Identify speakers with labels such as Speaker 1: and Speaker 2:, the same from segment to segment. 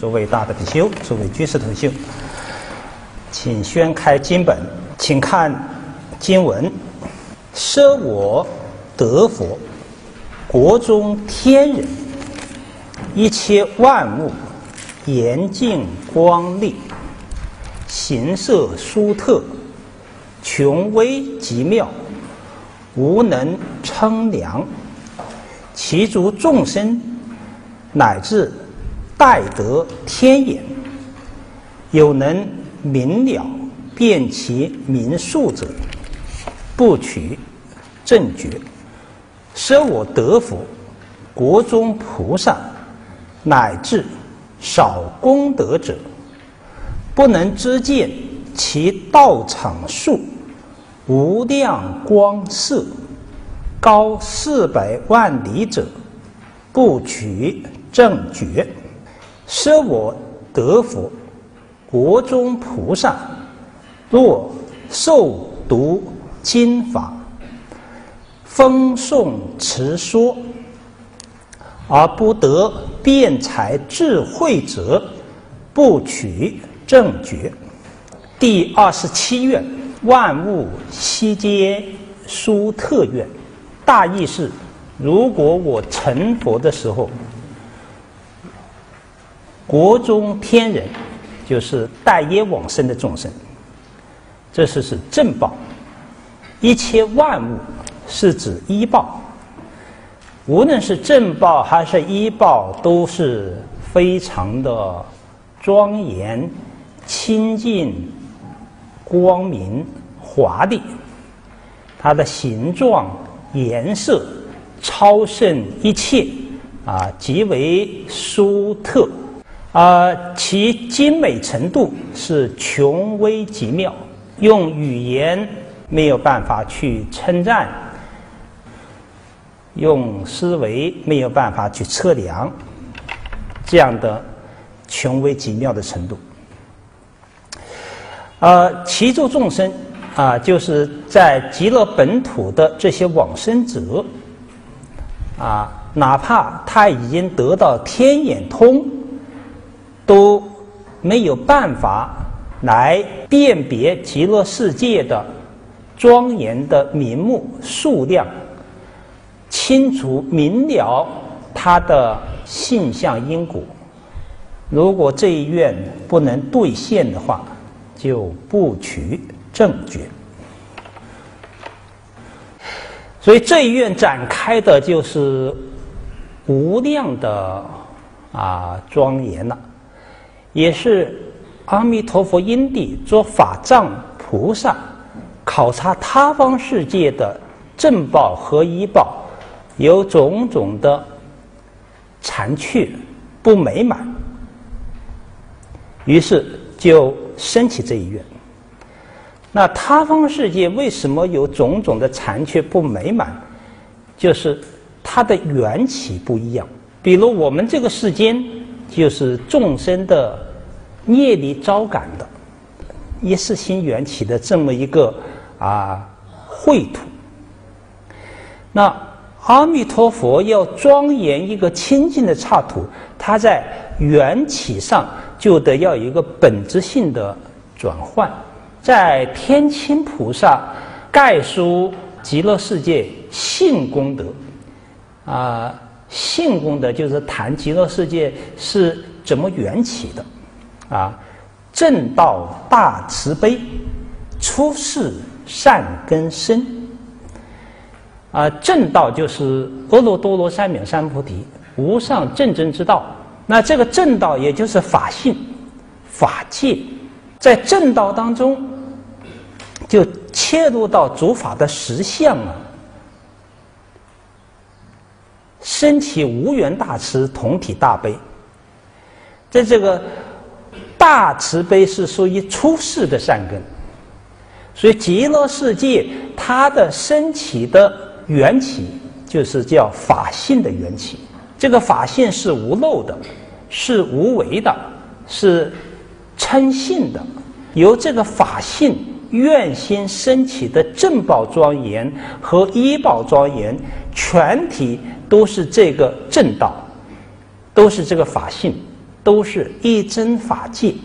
Speaker 1: 诸位大德比丘，诸位居士同修，请宣开经本，请看经文：舍我得佛，国中天人，一切万物严净光丽，形色殊特，穷微极妙，无能称量。其诸众生乃至待得天眼，有能明了辨其名数者，不取正觉。舍我得佛，国中菩萨乃至少功德者，不能知见其道场数，无量光色，高400万里者，不取正觉。舍我得佛，国中菩萨若受读经法，风诵持说，而不得辩才智慧者，不取正觉。第27愿，万物悉皆殊特愿。大意是，如果我成佛的时候，国中天人就是待业往生的众生，这是正报；一切万物是指依报，无论是正报还是依报，都是非常的庄严、清净、光明、华丽，它的形状、颜色超胜一切，极为殊特，其精美程度是穷微极妙，用语言没有办法去称赞，用思维没有办法去测量，这样的穷微极妙的程度。其诸众生就是在极乐本土的这些往生者，哪怕他已经得到天眼通，都没有办法来辨别极乐世界的庄严的名目数量，清楚明了它的性相因果。如果这一愿不能兑现的话，就不取正觉。所以这一愿展开的就是无量的庄严了，也是阿弥陀佛因地做法藏菩萨考察他方世界的正报和依报有种种的残缺不美满，于是就升起这一愿。那他方世界为什么有种种的残缺不美满？就是它的缘起不一样。比如我们这个世间就是众生的业力招感的一世心缘起的这么一个秽土。那阿弥陀佛要庄严一个清净的刹土，它在缘起上就得要有一个本质性的转换。在天亲菩萨概述极乐世界性功德，性功德就是谈极乐世界是怎么缘起的，正道大慈悲，出世善根生。正道就是阿耨多罗三藐三菩提，无上正真之道。那这个正道也就是法性、法界，在正道当中就切入到诸法的实相升起无缘大慈，同体大悲。在这个大慈悲是属于出世的善根，所以极乐世界它的升起的缘起就是叫法性的缘起。这个法性是无漏的，是无为的，是称性的。由这个法性愿心升起的正报庄严和依报庄严，全体都是这个正道，都是这个法性。 都是一真法界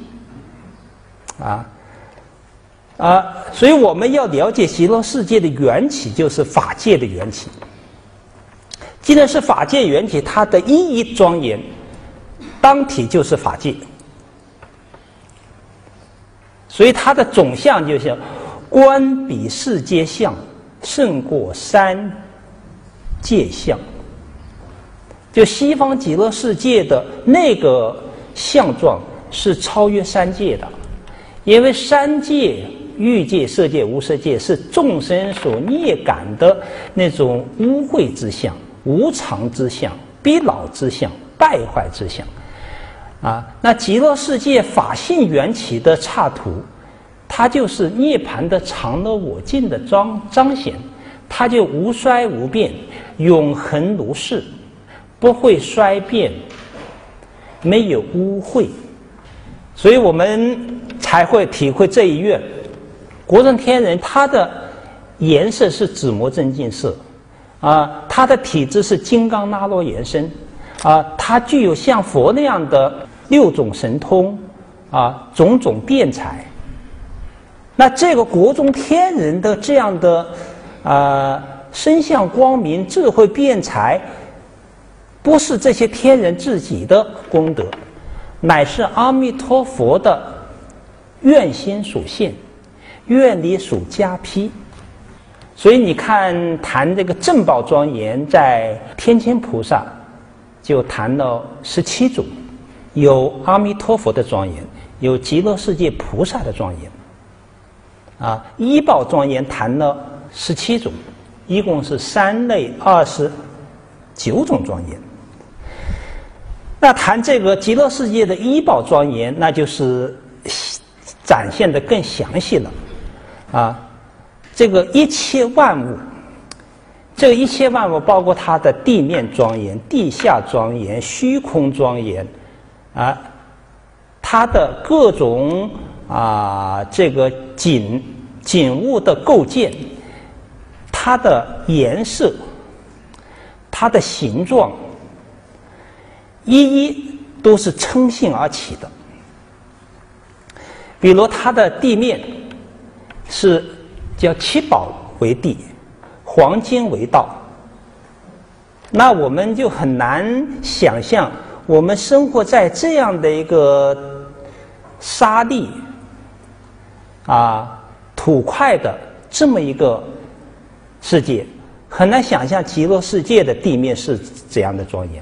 Speaker 1: 所以我们要了解极乐世界的缘起，就是法界的缘起。既然是法界缘起，它的一一庄严当体就是法界，所以它的总相就是观彼世界相胜过三界相。就西方极乐世界的那个相状是超越三界的，因为三界欲界、色界、无色界是众生所孽感的那种污秽之相、无常之相、逼老之相、败坏之相那极乐世界法性缘起的刹土，它就是涅槃的常乐我净的彰显，它就无衰无变，永恒如是，不会衰变，没有污秽。所以我们才会体会这一愿。国中天人它的颜色是紫磨真净色它的体质是金刚那罗延伸它具有像佛那样的6种神通种种辩才。那这个国中天人的这样的身相光明、智慧辩才，不是这些天人自己的功德，乃是阿弥陀佛的愿心所现，愿力所加披。所以你看谈这个正报庄严，在天亲菩萨就谈了17种，有阿弥陀佛的庄严，有极乐世界菩萨的庄严依报庄严谈了17种，一共是3类29种庄严。那谈这个极乐世界的依报庄严，那就是展现得更详细了这个一切万物，这个一切万物包括它的地面庄严、地下庄严、虚空庄严它的各种这个景物的构建，它的颜色、它的形状，一一都是称性而起的。比如它的地面是叫七宝为地，黄金为道。那我们就很难想象，我们生活在这样的一个沙砾土块的这么一个世界，很难想象极乐世界的地面是这样的庄严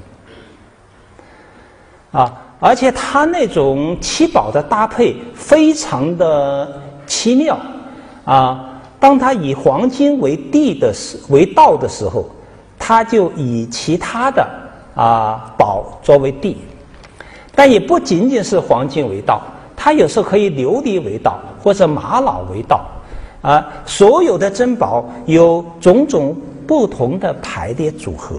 Speaker 1: 而且它那种七宝的搭配非常的奇妙当它以黄金为道的时候，它就以其他的宝作为地，但也不仅仅是黄金为道，它有时候可以琉璃为道，或者玛瑙为道所有的珍宝有种种不同的排列组合，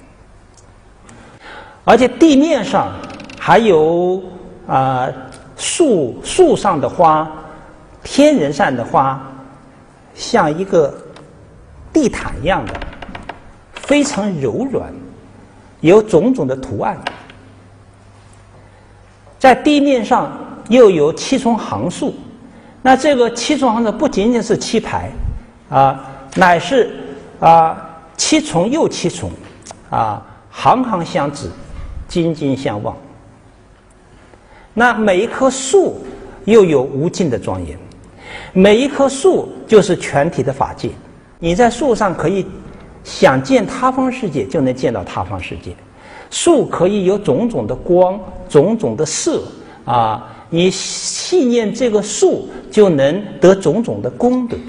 Speaker 1: 而且地面上还有树上的花、天人上的花，像一个地毯一样的，非常柔软，有种种的图案。在地面上又有7重行树，那这个7重行树不仅仅是7排乃是7重又7重行行相指，金金相望。那每一棵树又有无尽的庄严，每一棵树就是全体的法界。你在树上可以想见他方世界，就能见到他方世界。树可以有种种的光、种种的色你信念这个树，就能得种种的功德。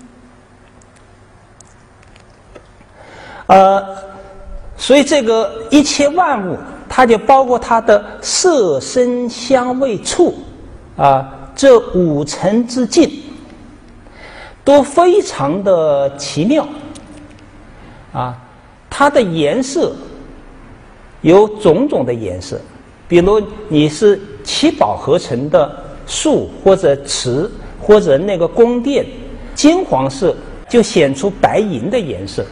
Speaker 1: 所以这个一切万物，它就包括它的色声香味触这5层之境，都非常的奇妙它的颜色有种种的颜色，比如你是七宝合成的树或者池或者那个宫殿，金黄色就显出白银的颜色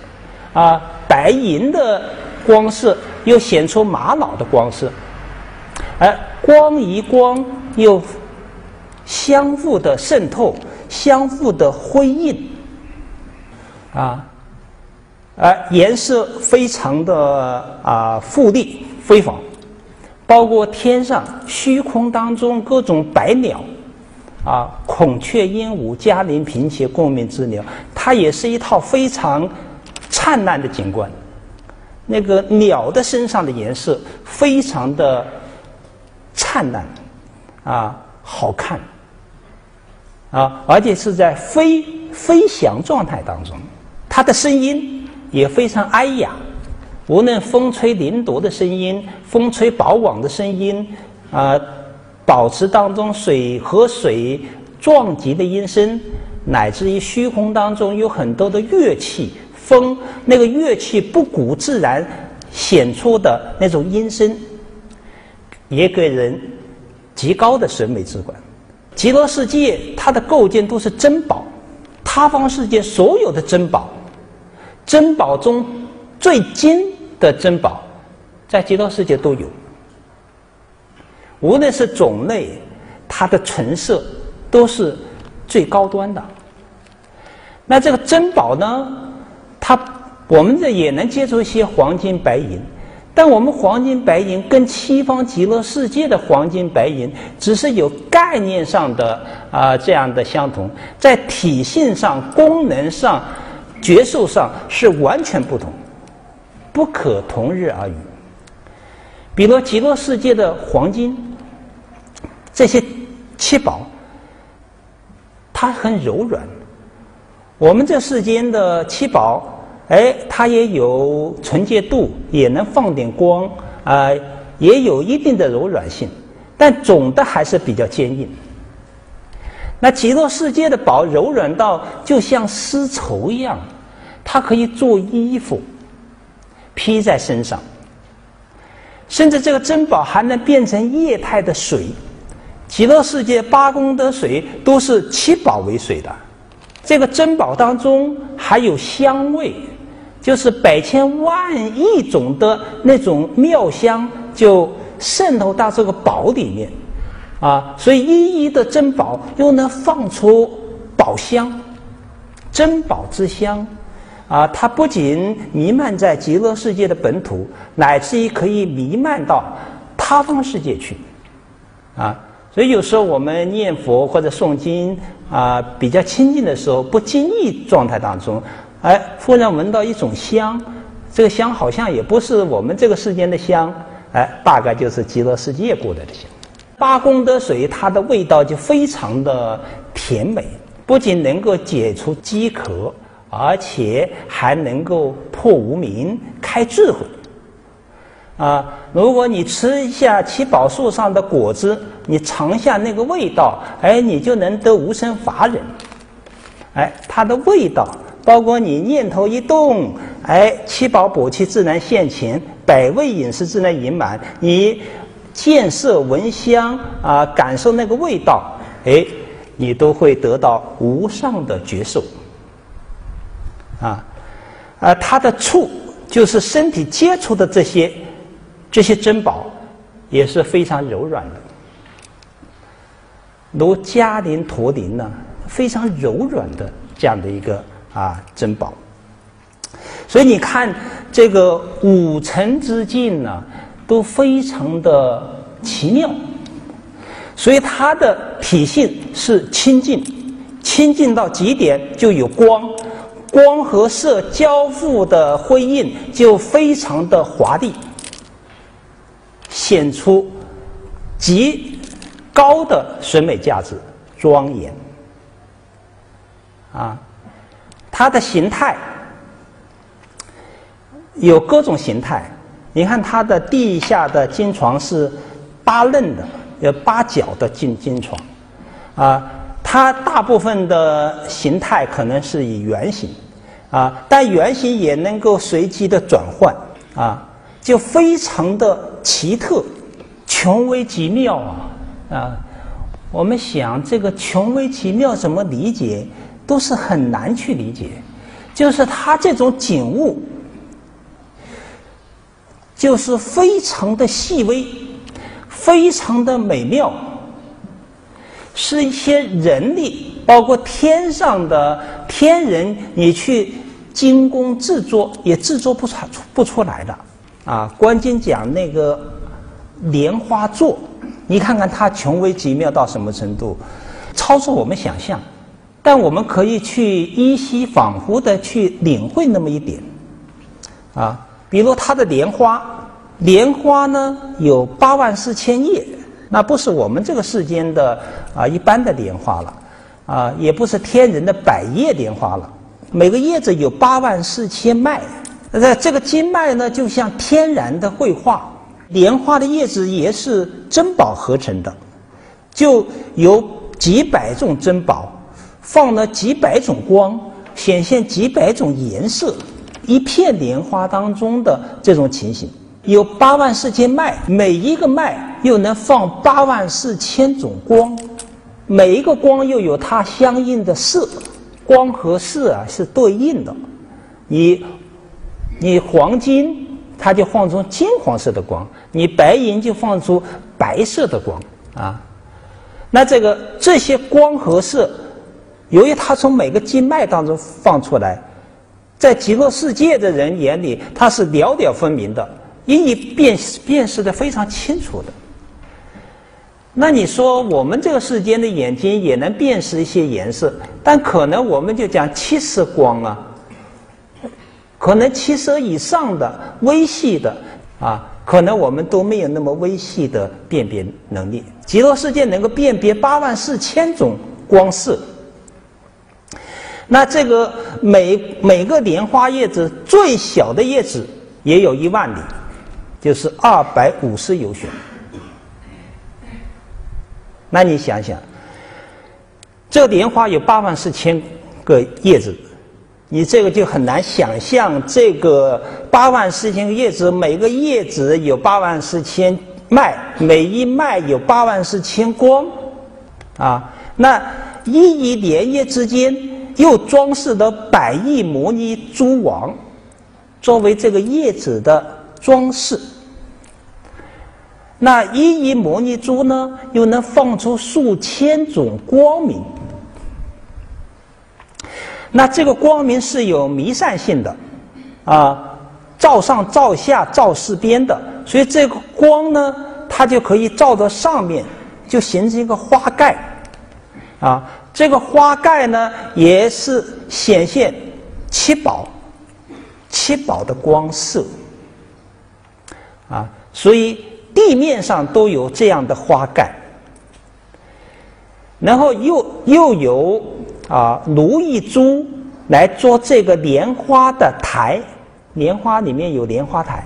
Speaker 1: 白银的光色又显出玛瑙的光色， 光与光又相互的渗透，相互的辉映，颜色非常的富丽辉煌，包括天上虚空当中各种百鸟，孔雀、鹦鹉、嘉陵、平且共鸣之鸟，它也是一套非常灿烂的景观。那个鸟的身上的颜色非常的灿烂，好看，而且是在飞翔状态当中，它的声音也非常哀雅，无论风吹林铎的声音，风吹宝网的声音，宝池当中水和水撞击的音声，乃至于虚空当中有很多的乐器，风那个乐器不鼓自然显出的那种音声，也给人极高的审美之感。极乐世界它的构建都是珍宝，他方世界所有的珍宝，珍宝中最精的珍宝在极乐世界都有，无论是种类，它的成色都是最高端的。那这个珍宝呢，我们这也能接触一些黄金白银，但我们黄金白银跟西方极乐世界的黄金白银只是有概念上的这样的相同，在体性上、功能上、觉受上是完全不同，不可同日而语。比如极乐世界的黄金，这些七宝，它很柔软。我们这世间的七宝，它也有纯洁度，也能放点光，也有一定的柔软性，但总的还是比较坚硬。那极乐世界的宝柔软到就像丝绸一样，它可以做衣服，披在身上，甚至这个珍宝还能变成液态的水。极乐世界八功德水都是七宝为水的。这个珍宝当中还有香味，就是百千万亿种的那种妙香就渗透到这个宝里面，所以一一的珍宝又能放出宝香，珍宝之香，它不仅弥漫在极乐世界的本土，乃至于可以弥漫到他方世界去，所以有时候我们念佛或者诵经比较亲近的时候，不经意状态当中，忽然闻到一种香，这个香好像也不是我们这个世间的香，大概就是极乐世界过来的香。八功德水它的味道就非常的甜美，不仅能够解除饥渴，而且还能够破无明、开智慧。如果你吃一下七宝树上的果子，你尝下那个味道，你就能得无生法忍。它的味道，包括你念头一动，七宝宝器自然现前，百味饮食自然盈满。你见色闻香感受那个味道，你都会得到无上的觉受。它的触，就是身体接触的这些珍宝，也是非常柔软的。如嘉陵驼铃呢，非常柔软的这样的一个珍宝。所以你看这个五尘之境呢，都非常的奇妙。所以它的体性是清净，清净到极点就有光，光和色交互的辉映就非常的华丽，显出极高的审美价值，庄严。它的形态有各种形态。你看它的地下的金床是八楞的，有八角的金床。它大部分的形态可能是以圆形，但圆形也能够随机的转换，就非常的奇特，穷微极妙我们想这个穷微极妙怎么理解，都是很难去理解。就是它这种景物，就是非常的细微， 非常的美妙，是一些人力，包括天上的天人，你去精工制作也制作不出来的啊。观经讲那个莲花座，你看看它穷微极妙到什么程度，超出我们想象，但我们可以去依稀恍惚的去领会那么一点啊。比如它的莲花呢有84000叶，那不是我们这个世间的一般的莲花了也不是天人的百叶莲花了，每个叶子有84000脉，这个经脉呢就像天然的绘画。莲花的叶子也是珍宝合成的，就有几百种珍宝，放了几百种光，显现几百种颜色，一片莲花当中的这种情形，有84000脉，每一个脉又能放84000种光，每一个光又有它相应的色，光和色是对应的。你黄金它就放出金黄色的光，你白银就放出白色的光啊。那这些光和色，由于它从每个经脉当中放出来，在极乐世界的人眼里，它是了了分明的，因以辨识的非常清楚的。那你说我们这个世间的眼睛也能辨识一些颜色，但可能我们就讲7色光啊，可能7色以上的微细的可能我们都没有那么微细的辨别能力。极乐世界能够辨别84000种光色，那这个每个莲花叶子最小的叶子也有1万里，就是250由旬。那你想想，这个莲花有84000个叶子，你这个就很难想象，这个84000个叶子，每个叶子有84000脉，每一脉有84000光那一莲叶之间又装饰了100亿摩尼珠网，作为这个叶子的装饰。那一亿摩尼珠呢，又能放出数千种光明。那这个光明是有弥散性的照上照下照四边的，所以这个光呢，它就可以照到上面，就形成一个花盖这个花盖呢，也是显现7宝的光色所以地面上都有这样的花盖，然后又有如意珠来做这个莲花的台，莲花里面有莲花台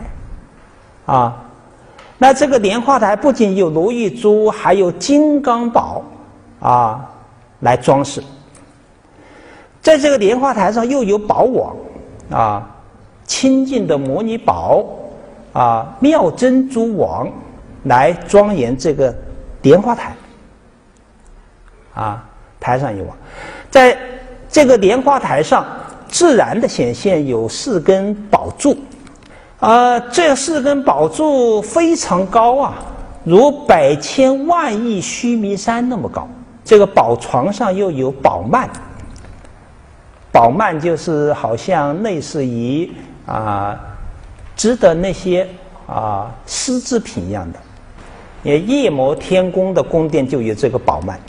Speaker 1: 那这个莲花台不仅有如意珠，还有金刚宝来装饰。在这个莲花台上又有宝网清净的摩尼宝妙珍珠网来庄严这个莲花台台上有网。在这个莲花台上自然的显现有4根宝柱这4根宝柱非常高如百千万亿须弥山那么高。这个宝床上又有宝幔，宝幔就是好像类似于织的那些丝织品一样的。夜摩天宫的宫殿就有这个宝幔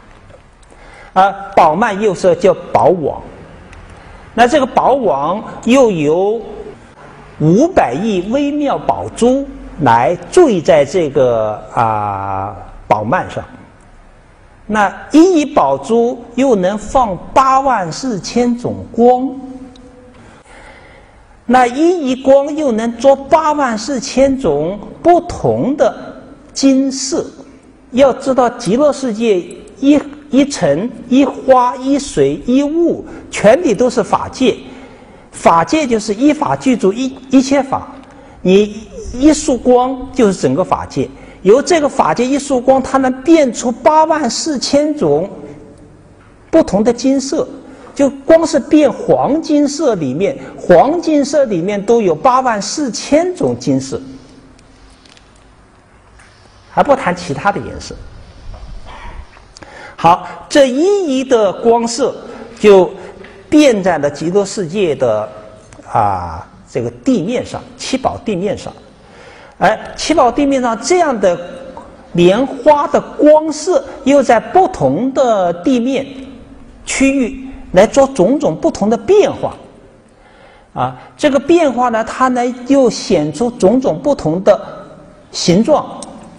Speaker 1: 宝幔又是叫宝网。那这个宝网又有500亿微妙宝珠来缀在这个宝幔上。那一亿宝珠又能放84000种光，那一亿光又能做84000种不同的金色。要知道极乐世界一尘一花一水一物，全体都是法界。法界就是依法具足一切法，你一束光就是整个法界。由这个法界一束光，它能变出84000种不同的金色。就光是变黄金色里面，黄金色里面都有84000种金色。 还不谈其他的颜色。好，这一的光色就遍在了极乐世界的这个地面上，七宝地面上。七宝地面上这样的莲花的光色，又在不同的地面区域来做种种不同的变化。这个变化呢，它呢又显出种种不同的形状，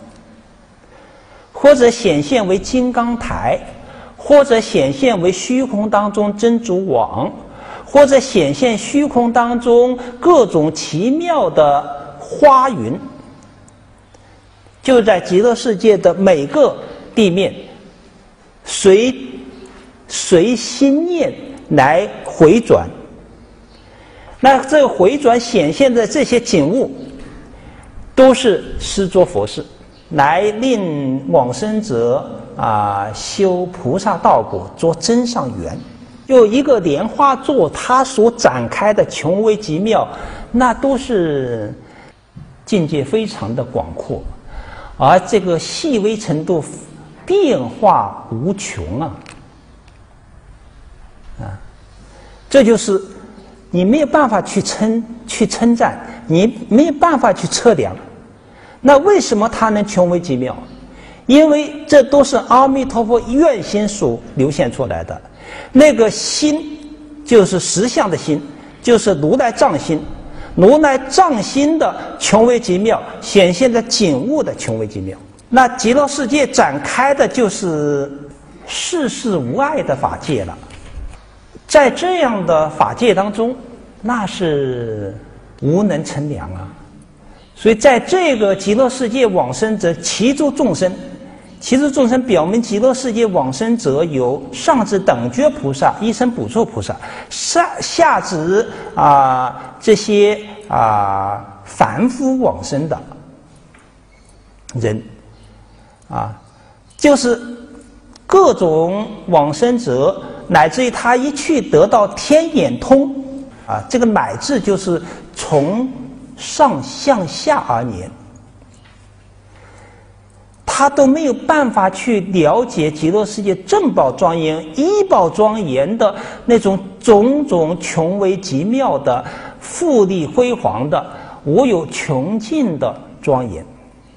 Speaker 1: 或者显现为金刚台，或者显现为虚空当中珍珠网，或者显现虚空当中各种奇妙的花云，就在极乐世界的每个地面，随心念来回转。那这个回转显现的这些景物，都是施作佛事，来令往生者修菩萨道果，做增上缘。就一个莲花座，它所展开的穷微极妙，那都是境界非常的广阔，而这个细微程度变化无穷这就是你没有办法去称赞，你没有办法去测量。那为什么它能穷微极妙？因为这都是阿弥陀佛愿心所流现出来的。那个心就是实相的心，就是如来藏心。如来藏心的穷微极妙，显现的景物的穷微极妙。那极乐世界展开的就是世事无碍的法界了。在这样的法界当中，那是无能称量所以在这个极乐世界往生者其诸众生，其诸众生表明极乐世界往生者有上至等觉菩萨、一生补处菩萨，下至这些凡夫往生的人就是各种往生者，乃至于他一去得到天眼通这个乃至就是从上向下而言，他都没有办法去了解极乐世界正报庄严、依报庄严的那种种种穷微极妙的富丽辉煌的无有穷尽的庄严。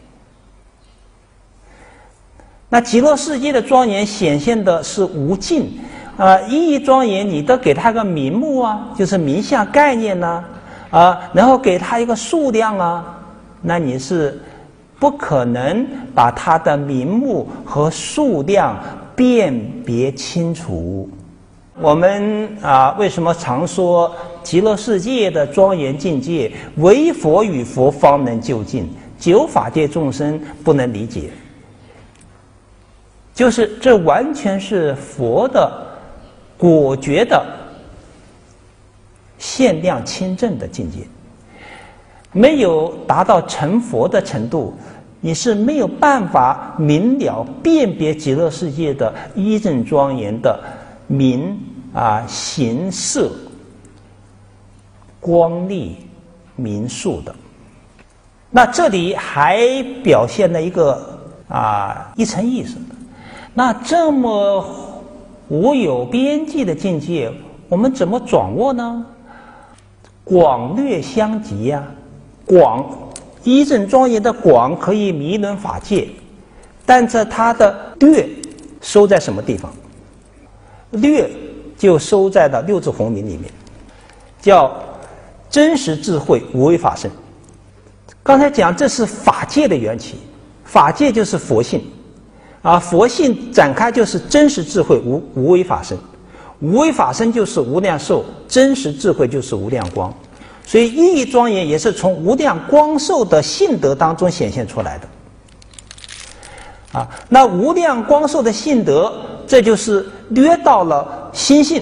Speaker 1: 那极乐世界的庄严显现的是无尽意义庄严，你都给它个名目就是名相概念然后给它一个数量那你是不可能把它的名目和数量辨别清楚。我们为什么常说极乐世界的庄严境界，唯佛与佛方能究竟，九法界众生不能理解？就是这完全是佛的果觉的限量清正的境界，没有达到成佛的程度，你是没有办法明了辨别极乐世界的一正庄严的名形色光丽名数的。那这里还表现了一个一层意思。那这么无有边际的境界，我们怎么掌握呢？广略相及广一正庄严的广可以弥轮法界，但这它的略收在什么地方？略就收在了六字洪名里面，叫真实智慧无为法身。刚才讲这是法界的缘起，法界就是佛性佛性展开就是真实智慧无为法身，无为法身就是无量寿，真实智慧就是无量光。所以意义庄严也是从无量光寿的性德当中显现出来的那无量光寿的性德，这就是略到了心性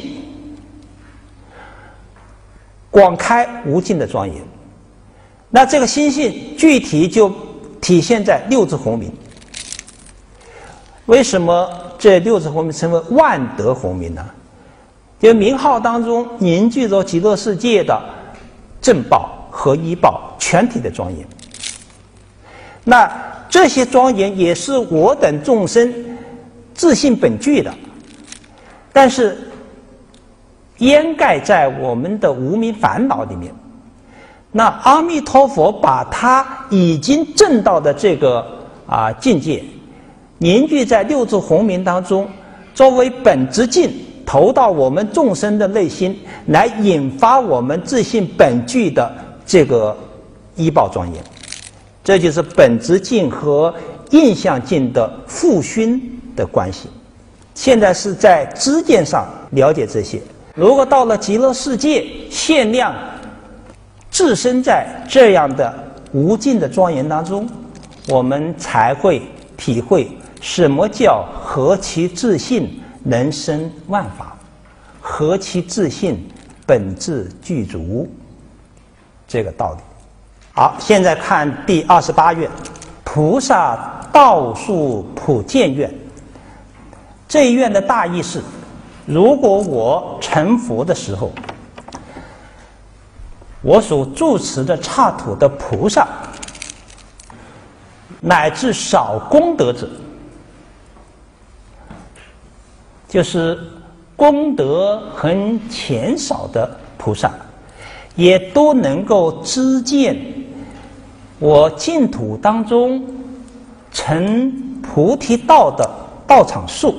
Speaker 1: 广开无尽的庄严。那这个心性具体就体现在六字洪名。为什么这六字洪名称为万德洪名呢？就名号当中凝聚着极乐世界的正报和依报全体的庄严。那这些庄严也是我等众生自性本具的，但是掩盖在我们的无明烦恼里面。那阿弥陀佛把他已经证到的这个境界凝聚在六字洪名当中，作为本质境投到我们众生的内心，来引发我们自性本具的这个依报庄严。这就是本质境和印象境的复熏的关系。现在是在知见上了解这些，如果到了极乐世界，限量置身在这样的无尽的庄严当中，我们才会体会什么叫何其自性能生万法，何其自性本自具足这个道理。好，现在看第28愿，菩萨道术普见愿。这一愿的大意是，如果我成佛的时候，我所住持的刹土的菩萨，乃至少功德者，就是功德很浅少的菩萨，也都能够知见我净土当中成菩提道的道场树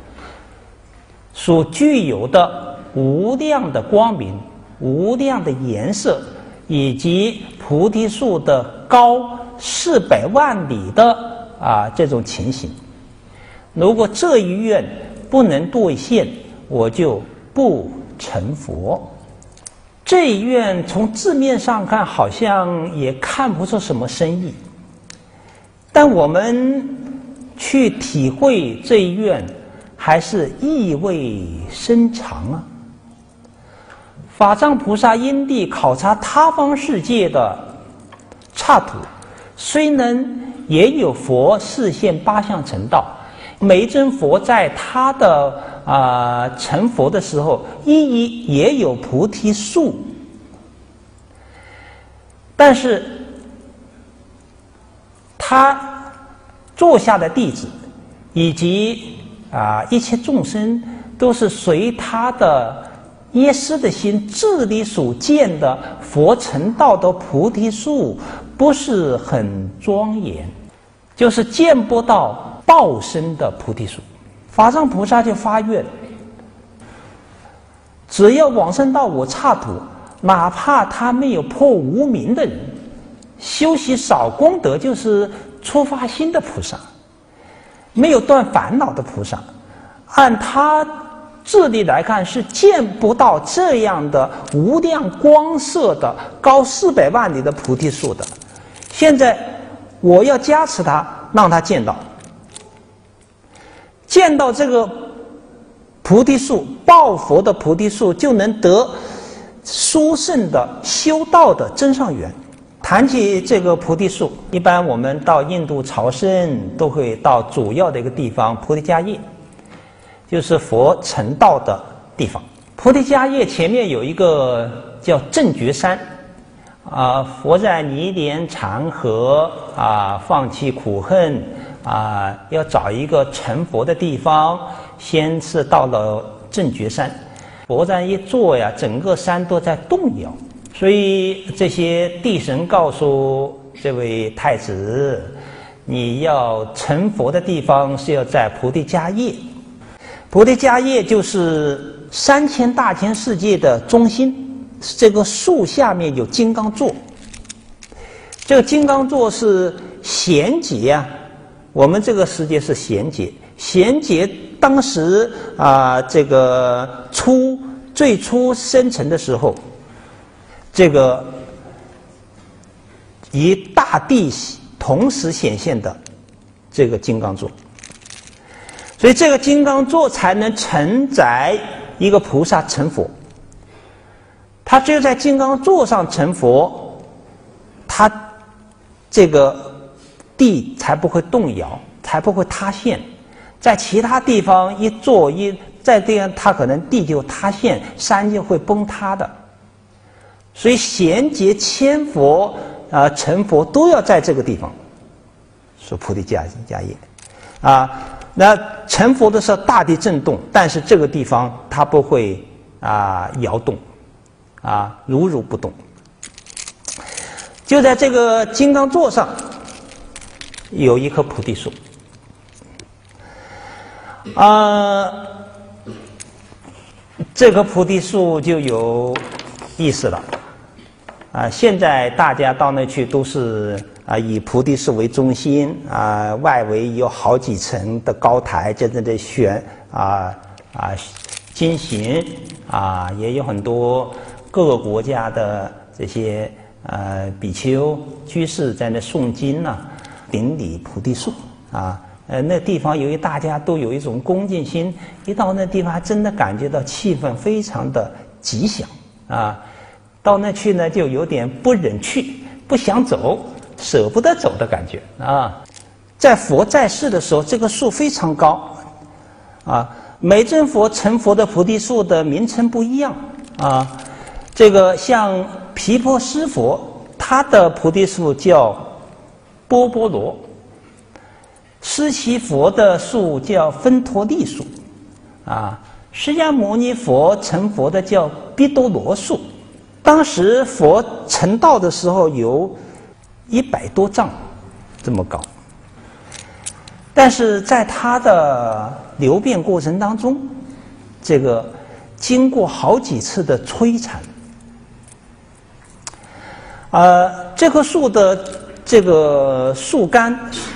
Speaker 1: 所具有的无量的光明、无量的颜色，以及菩提树的高400万里的这种情形。如果这一愿不能兑现，我就不成佛。这一愿从字面上看好像也看不出什么深意，但我们去体会这一愿，还是意味深长啊。法藏菩萨因地考察他方世界的刹土，虽能也有佛示现8相成道，每一尊佛在他的成佛的时候，一也有菩提树，但是他座下的弟子以及一切众生，都是随他的耶师的心智力所见的佛成道的菩提树，不是很庄严，就是见不到报身的菩提树。法藏菩萨就发愿，只要往生到我刹土，哪怕他没有破无明的人，修习少功德，就是初发心的菩萨，没有断烦恼的菩萨，按他智力来看是见不到这样的无量光色的高400万里的菩提树的。现在我要加持他，让他见到这个菩提树，报佛的菩提树，就能得殊胜的修道的真上缘。谈起这个菩提树，一般我们到印度朝圣都会到主要的一个地方菩提迦叶，就是佛成道的地方。菩提迦叶前面有一个叫正觉山，佛在泥莲禅河放弃苦恨要找一个成佛的地方，先是到了正觉山，佛在一坐呀，整个山都在动摇。所以这些地神告诉这位太子，你要成佛的地方是要在菩提迦叶。菩提迦叶就是3000大千世界的中心，这个树下面有金刚座，这个金刚座是贤劫我们这个世界是贤劫，贤劫当时这个最初生成的时候，这个以大地同时显现的这个金刚座，所以这个金刚座才能承载一个菩萨成佛。他只有在金刚座上成佛，他这个地才不会动摇，才不会塌陷。在其他地方再这样，他可能地就塌陷，山就会崩塌的。所以贤劫千佛成佛都要在这个地方。 说菩提迦叶，那成佛的时候大地震动，但是这个地方它不会摇动，如如不动。就在这个金刚座上有一棵菩提树，这棵菩提树就有意思了。现在大家到那去都是以菩提树为中心，外围有好几层的高台，在这里悬经行，也有很多各个国家的这些比丘居士在那诵经呢，顶礼菩提树那地方由于大家都有一种恭敬心，一到那地方还真的感觉到气氛非常的吉祥到那去呢就有点不忍去，不想走，舍不得走的感觉在佛在世的时候，这个树非常高每尊佛成佛的菩提树的名称不一样这个像毗婆尸佛，他的菩提树叫波波罗，释迦佛的树叫分陀利树释迦牟尼佛成佛的叫毗多罗树。当时佛成道的时候有100多丈这么高，但是在他的流变过程当中，这个经过好几次的摧残这棵树的这个树干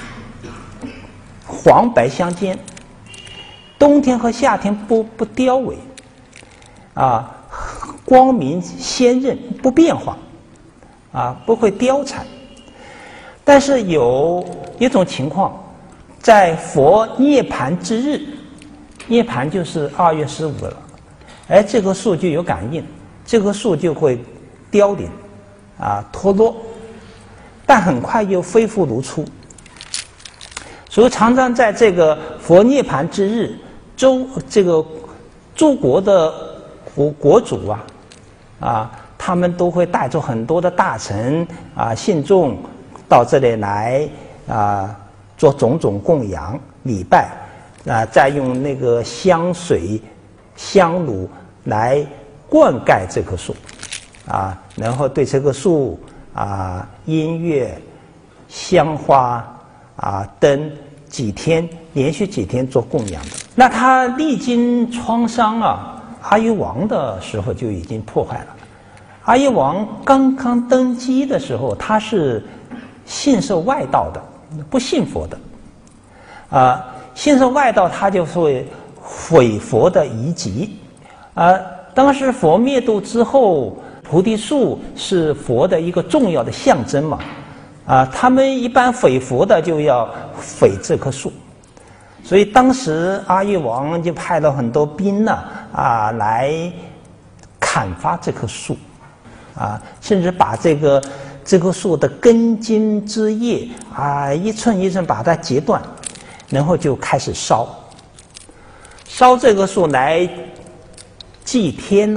Speaker 1: 黄白相间，冬天和夏天不凋萎光明鲜韧，不变化不会凋残。但是有一种情况，在佛涅槃之日，涅槃就是2月15了，这棵树就有感应，这棵树就会凋零脱落，但很快又恢复如初。所以常常在这个佛涅槃之日，这个诸国的国主他们都会带着很多的大臣信众到这里来做种种供养礼拜再用那个香水香炉来灌溉这棵树然后对这棵树音乐香花灯连续几天做供养的。那他历经创伤阿育王的时候就已经破坏了。阿育王刚刚登基的时候，他是信受外道的，不信佛的信受外道，他就会毁佛的遗迹当时佛灭度之后，菩提树是佛的一个重要的象征嘛他们一般毁佛的就要毁这棵树，所以当时阿育王就派了很多兵来砍伐这棵树甚至把这棵树的根茎枝叶一寸一寸把它截断，然后就开始烧这棵树来祭天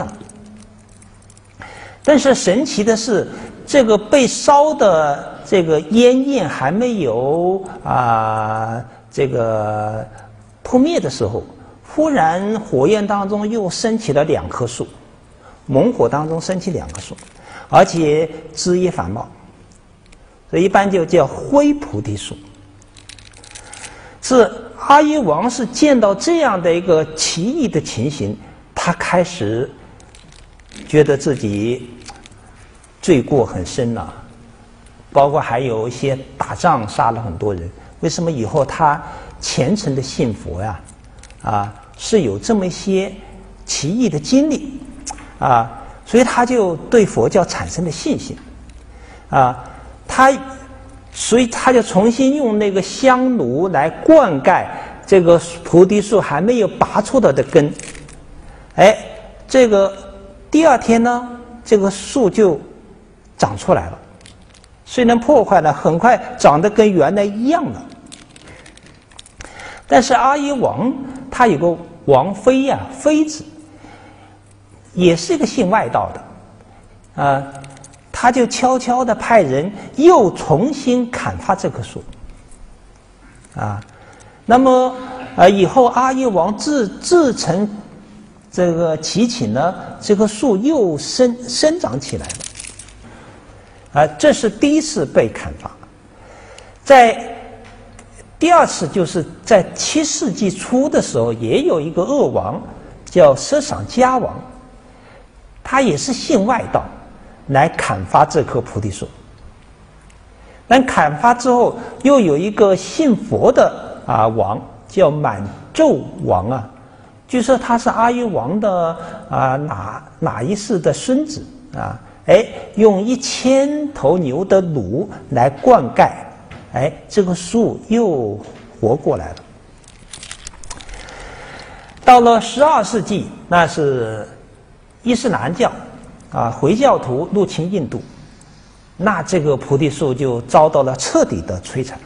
Speaker 1: 但是神奇的是，这个被烧的这个烟焰还没有这个扑灭的时候，忽然火焰当中又升起了2棵树，猛火当中升起2棵树，而且枝叶繁茂，所以一般就叫灰菩提树。是阿育王是见到这样的一个奇异的情形，他开始觉得自己罪过很深了包括还有一些打仗杀了很多人。为什么以后他虔诚的信佛是有这么一些奇异的经历所以他就对佛教产生了信心所以他就重新用那个香炉来灌溉这个菩提树还没有拔出来的根这个第2天呢，这个树就长出来了，虽然破坏了，很快长得跟原来一样了。但是阿育王他有个王妃妃子，也是一个信外道的他就悄悄地派人又重新砍伐这棵树啊。那么以后阿育王自成这个其寝呢，这棵树又生长起来了。这是第一次被砍伐。在第二次就是在7世纪初的时候，也有一个恶王叫奢赏迦王，他也是信外道，来砍伐这棵菩提树。但砍伐之后，又有一个信佛的王叫满纣王啊，据说他是阿育王的哪一世的孙子啊？用1000头牛的乳来灌溉，这个树又活过来了。到了12世纪，那是伊斯兰教回教徒入侵印度，那这个菩提树就遭到了彻底的摧残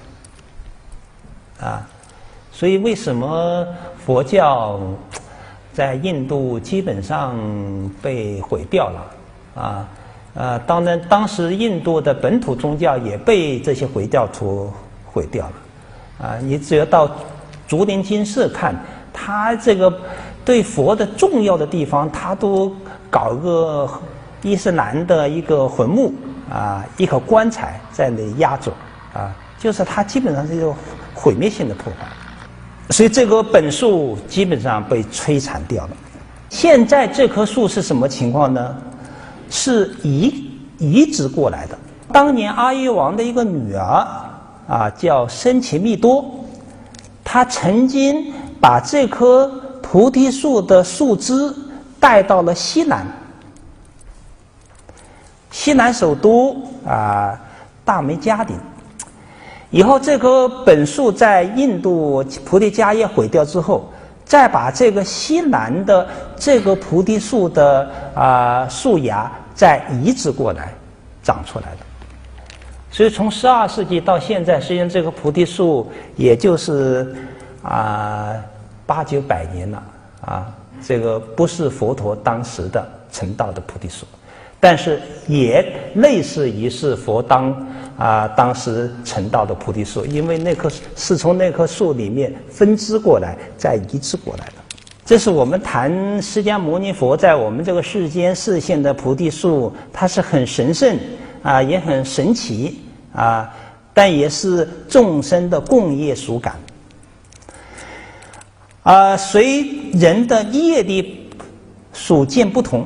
Speaker 1: 所以为什么佛教在印度基本上被毁掉了当然当时印度的本土宗教也被这些回教徒毁掉了你只要到竹林精舍看，他这个对佛的重要的地方，他都搞个伊斯兰的一个坟墓一口棺材在那里压着就是它基本上是一个毁灭性的破坏，所以这个本树基本上被摧残掉了。现在这棵树是什么情况呢？是移植过来的。当年阿育王的一个女儿叫僧伽密多，她曾经把这棵菩提树的树枝带到了西南首都大梅加林。以后这棵本树在印度菩提迦叶毁掉之后，再把这个西南的这个菩提树的树芽再移植过来长出来的。所以从12世纪到现在，实际上这个菩提树也就是800-900年了这个不是佛陀当时的成道的菩提树，但是也类似于是佛当时成道的菩提树，因为那棵是从那棵树里面分支过来再移植过来的。这是我们谈释迦牟尼佛在我们这个世间示现的菩提树，它是很神圣也很神奇但也是众生的共业属感随人的业力属见不同。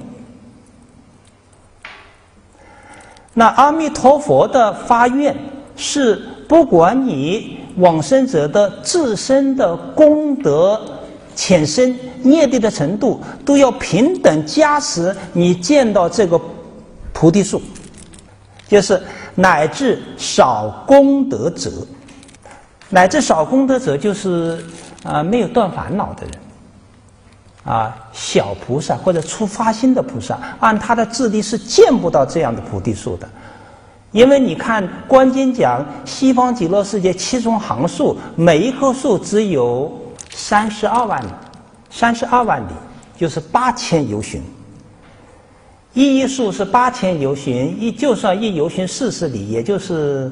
Speaker 1: 那阿弥陀佛的发愿是，不管你往生者的自身的功德浅深、业力的程度，都要平等加持你见到这个菩提树，就是乃至少功德者。乃至少功德者就是没有断烦恼的人小菩萨或者初发心的菩萨，按他的智力是见不到这样的菩提树的。因为你看观经讲西方极乐世界7种行树，每一棵树只有32万里，就是8000由旬。一树是8000由旬，就算一由旬40里，也就是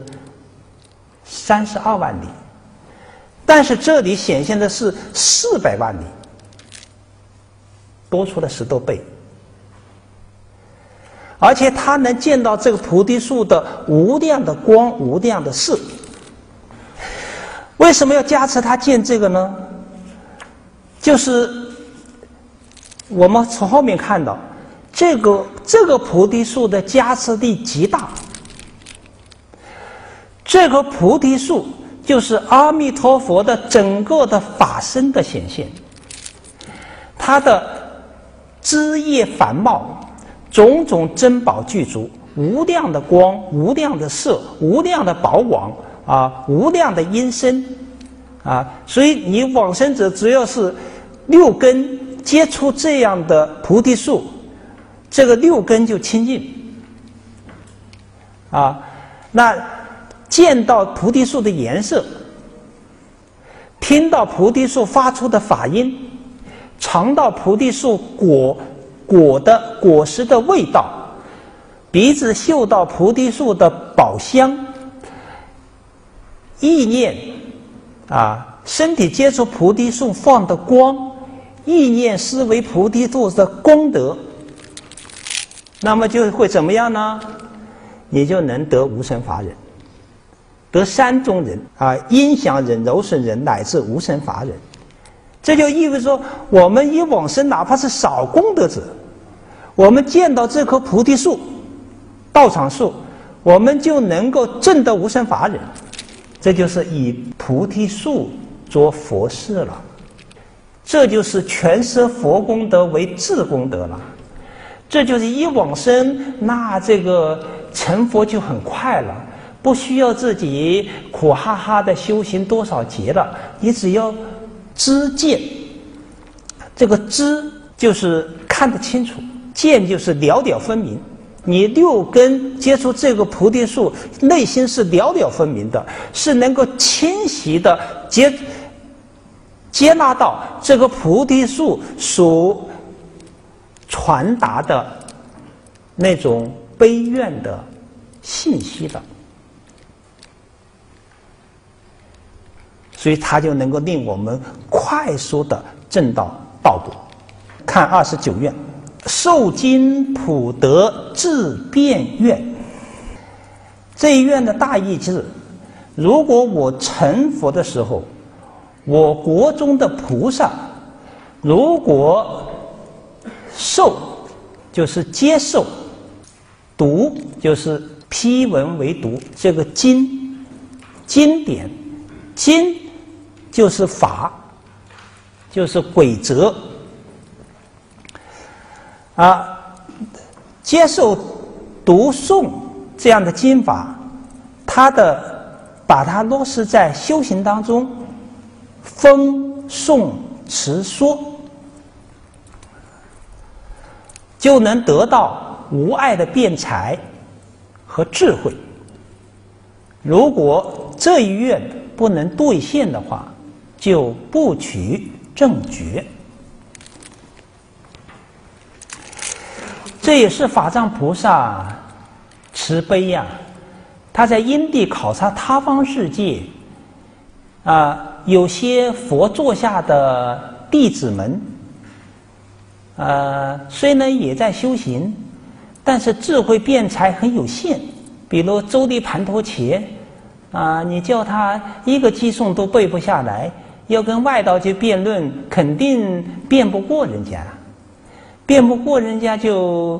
Speaker 1: 32万里。但是这里显现的是400万里，多出了10多倍。而且他能见到这个菩提树的无量的光、无量的色。为什么要加持他见这个呢？就是我们从后面看到，这个菩提树的加持力极大。这棵菩提树就是阿弥陀佛的整个的法身的显现，它的枝叶繁茂，种种珍宝具足，无量的光，无量的色，无量的宝网无量的音声所以你往生者只要是6根接触这样的菩提树，这个6根就清净那见到菩提树的颜色，听到菩提树发出的法音，尝到菩提树果实的味道，鼻子嗅到菩提树的宝香，意念身体接触菩提树放的光，意念思维菩提树的功德，那么就会怎么样呢？你就能得无生法忍，得三种忍音响忍、柔顺忍乃至无生法忍。这就意味着说，我们一往生，哪怕是少功德者，我们见到这棵菩提树、道场树，我们就能够证得无生法忍。这就是以菩提树做佛事了，这就是全摄佛功德为智功德了。这就是一往生，那这个成佛就很快了，不需要自己苦哈哈的修行多少劫了，你只要知见。这个知就是看得清楚，见就是了了分明。你六根接触这个菩提树，内心是了了分明的，是能够清晰的接纳到这个菩提树所传达的那种悲愿的信息的，所以它就能够令我们快速的证到道果。看29愿。受经普得智辩愿，这一愿的大意是：如果我成佛的时候，我国中的菩萨如果受就是接受，读就是批文为读，这个经典，经就是法，就是规则。接受读诵这样的经法，把它落实在修行当中，风诵持说，就能得到无碍的辩才和智慧。如果这一愿不能兑现的话，就不取正觉。这也是法藏菩萨慈悲呀，他在因地考察他方世界，有些佛座下的弟子们，虽然也在修行，但是智慧辩才很有限。比如周利盘陀伽，你叫他一个偈颂都背不下来，要跟外道去辩论，肯定辩不过人家。辩不过人家就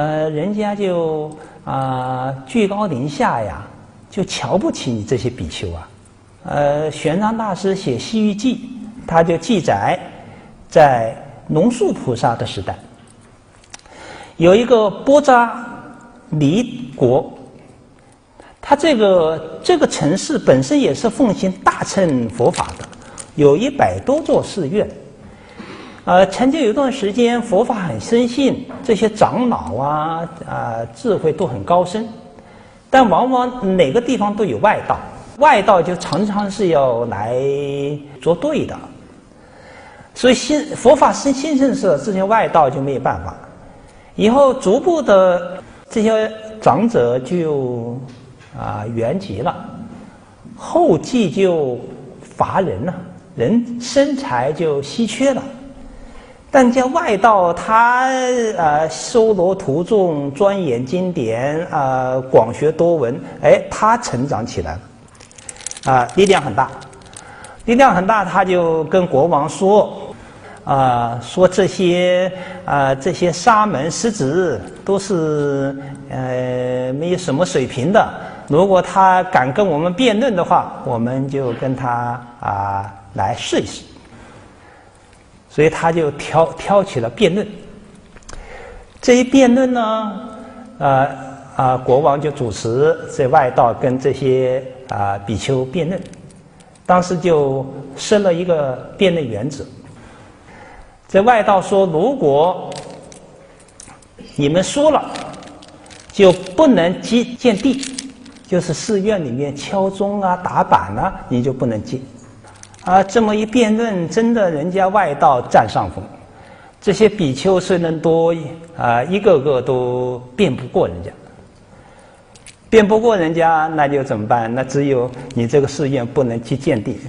Speaker 1: 居高临下呀，就瞧不起你这些比丘啊。玄奘大师写《西域记》，他就记载，在龙树菩萨的时代，有一个波扎尼国，他这个城市本身也是奉行大乘佛法的，有100多座寺院。曾经有一段时间佛法很深信，这些长老智慧都很高深，但往往哪个地方都有外道，外道就常常是要来作对的，所以佛法兴盛时，这些外道就没有办法。以后逐步的这些长者就圆寂了，后继就乏人了，人生财就稀缺了。但叫外道他搜罗徒众，钻研经典，广学多闻，他成长起来了，力量很大，他就跟国王说，说这些沙门师子都是没有什么水平的，如果他敢跟我们辩论的话，我们就跟他来试一试。所以他就挑起了辩论。这一辩论呢，国王就主持这外道跟这些比丘辩论。当时就设了一个辩论原则。这外道说，如果你们说了，就不能见地，就是寺院里面敲钟打板你就不能进。这么一辩论，真的人家外道占上风。这些比丘虽然多，一个个都辩不过人家，那就怎么办？那只有你这个寺院不能去见地，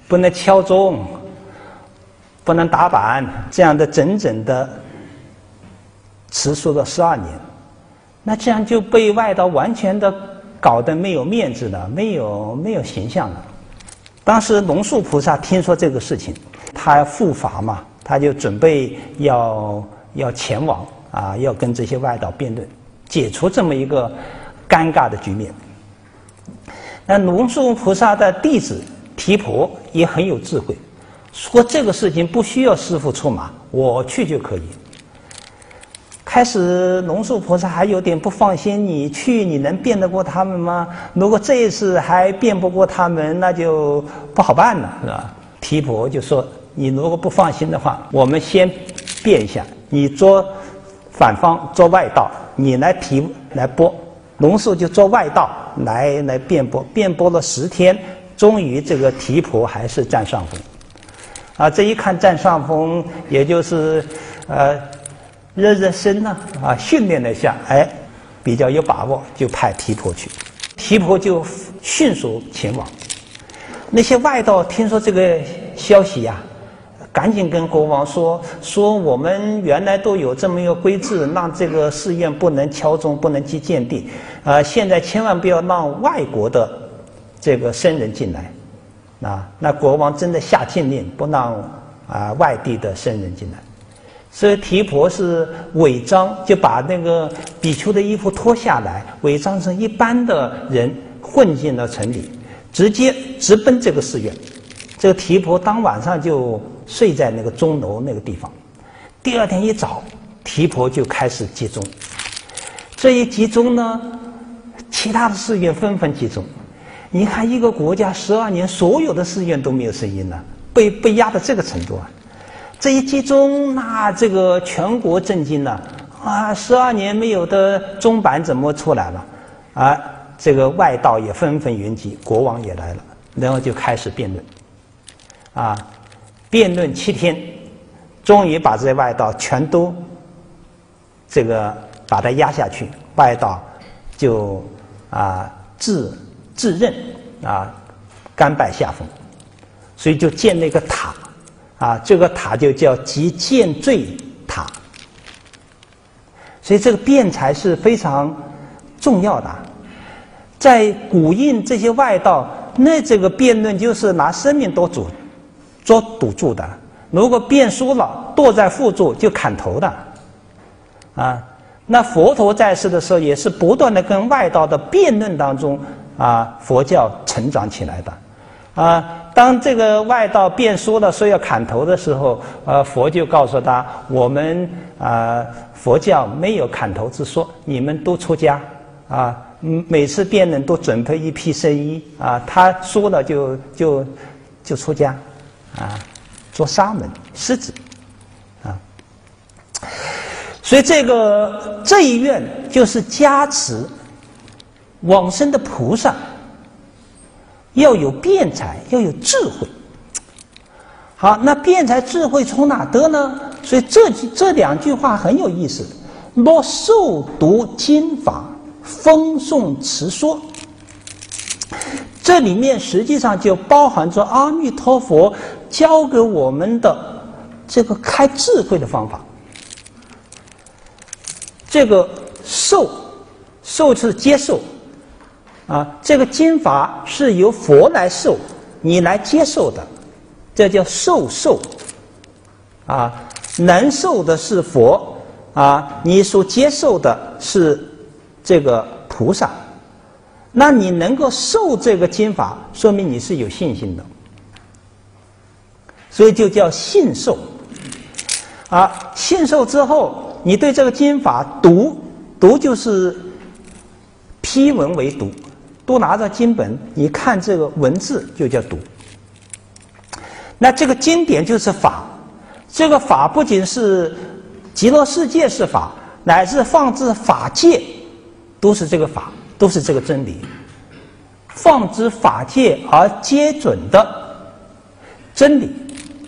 Speaker 1: 不能敲钟，不能打板，这样的整整的持续了12年，那这样就被外道完全的搞得没有面子了，没有形象了。当时龙树菩萨听说这个事情，他护法嘛，他就准备要前往啊，要跟这些外道辩论，解除这么一个尴尬的局面。那龙树菩萨的弟子提婆也很有智慧，说这个事情不需要师父出马，我去就可以。开始龙树菩萨还有点不放心，你去你能辩得过他们吗？如果这一次还辩不过他们，那就不好办了，是吧？提婆就说，你如果不放心的话，我们先辩一下，你做反方做外道，你来提来播，龙树就做外道来辩驳，辩驳了10天，终于这个提婆还是占上风。啊，这一看占上风，也就是热身呢，训练了一下，哎，比较有把握，就派提婆去。提婆就迅速前往。那些外道听说这个消息呀，赶紧跟国王说我们原来都有这么一个规制，让这个寺院不能敲钟，不能击剑地，现在千万不要让外国的这个僧人进来。那国王真的下禁令，不让外地的僧人进来。所以提婆是伪装，就把那个比丘的衣服脱下来，伪装成一般的人混进了城里，直奔这个寺院。这个提婆当晚上就睡在那个钟楼那个地方。第二天一早，提婆就开始集中。这一集中呢，其他的寺院纷纷集中。你看一个国家12年，所有的寺院都没有声音了，被压到这个程度啊！这一集中，那这个全国震惊了！12年没有的钟板怎么出来了？这个外道也纷纷云集，国王也来了，然后就开始辩论。辩论7天，终于把这些外道全都这个把他压下去，外道就自认甘拜下风，所以就建那个塔。这个塔就叫即见罪塔，所以这个辩才是非常重要的。在古印这些外道，那这个辩论就是拿生命做赌注的，如果辩输了，堕在腹中就砍头的。那佛陀在世的时候，也是不断的跟外道的辩论当中，佛教成长起来的。当这个外道辩输了，说要砍头的时候，佛就告诉他，我们佛教没有砍头之说，你们都出家每次辩论都准备一批僧衣他输了就出家做沙门狮子所以这一愿就是加持往生的菩萨。要有辩才，要有智慧。好，那辩才智慧从哪得呢？所以这2句话很有意思。若受读经法，风诵持说，这里面实际上就包含着阿弥陀佛教给我们的这个开智慧的方法。这个受是接受。这个经法是由佛来受，你来接受的，这叫受。能受的是佛你所接受的是这个菩萨。那你能够受这个经法，说明你是有信心的，所以就叫信受。信受之后，你对这个经法读就是批文为读。都拿着经本，你看这个文字就叫读。那这个经典就是法，这个法不仅是极乐世界是法，乃至放之法界都是这个法，都是这个真理。放之法界而皆准的真理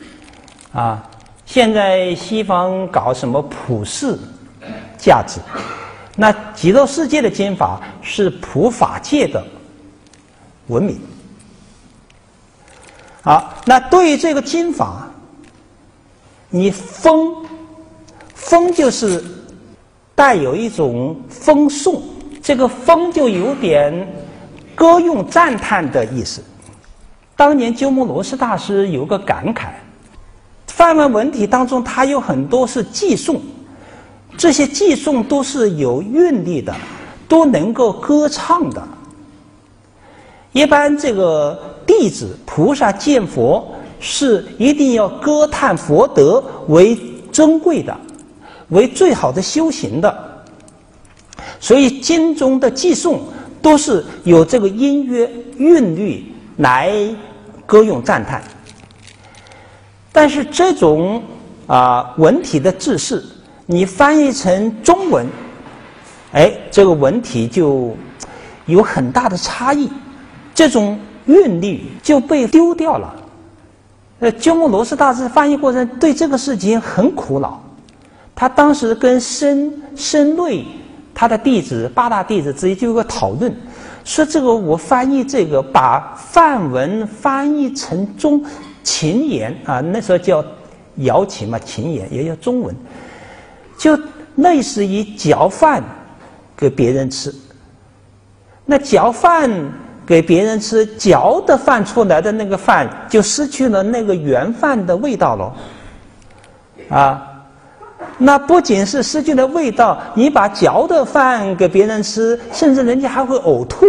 Speaker 1: 现在西方搞什么普世价值，那极乐世界的经法是普法界的文明好，那对于这个经法，你风就是带有一种风颂，这个风就有点歌咏赞叹的意思。当年鸠摩罗什大师有个感慨，梵文文体当中它有很多是偈颂，这些偈颂都是有韵律的，都能够歌唱的。一般这个弟子菩萨见佛是一定要歌叹佛德为珍贵的，为最好的修行的，所以经中的偈颂都是有这个音乐韵律来歌咏赞叹。但是这种文体的制式，你翻译成中文，这个文体就有很大的差异，这种韵律就被丢掉了。鸠摩罗什大师翻译过程对这个事情很苦恼，他当时跟僧瑞他的弟子八大弟子之间就有个讨论，说这个我翻译这个把梵文翻译成秦言那时候叫瑶琴嘛，秦言也叫中文，就类似于嚼饭给别人吃。那嚼饭给别人吃，嚼的饭出来的那个饭就失去了那个原饭的味道了。那不仅是失去了味道，你把嚼的饭给别人吃，甚至人家还会呕吐，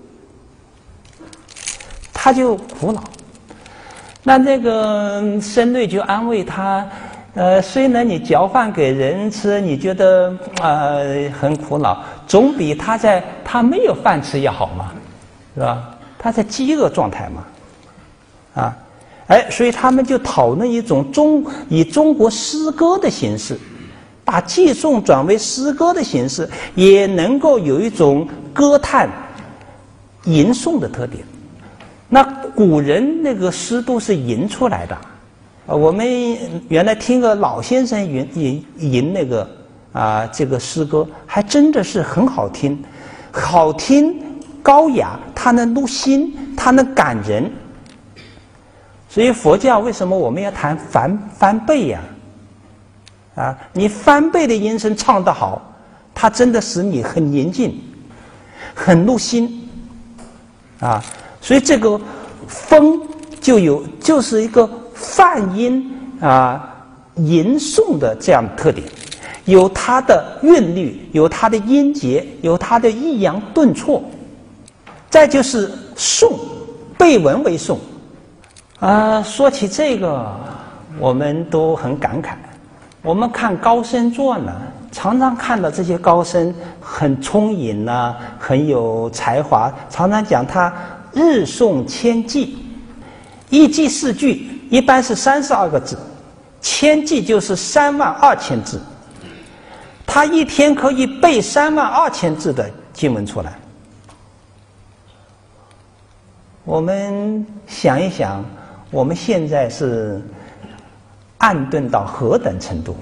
Speaker 1: 他就苦恼。那个僧瑞就安慰他，虽然你嚼饭给人吃，你觉得很苦恼，总比他没有饭吃要好嘛，是吧？他在饥饿状态嘛，所以他们就讨论一种以中国诗歌的形式，把偈颂转为诗歌的形式，也能够有一种歌叹吟诵的特点。那古人那个诗都是吟出来的，我们原来听个老先生吟那个这个诗歌，还真的是很好听，好听高雅，它能入心，它能感人。所以佛教为什么我们要谈翻倍呀？你翻倍的音声唱得好，它真的使你很宁静，很入心所以这个风就是一个梵音吟诵的这样的特点，有它的韵律，有它的音节，有它的抑扬顿挫。再就是颂，背文为颂说起这个，我们都很感慨。我们看高僧传呢，常常看到这些高僧很聪颖很有才华，常常讲他日诵千偈，一偈4句，一般是32个字，千偈就是32000字，他一天可以背32000字的经文出来。我们想一想，我们现在是暗顿到何等程度？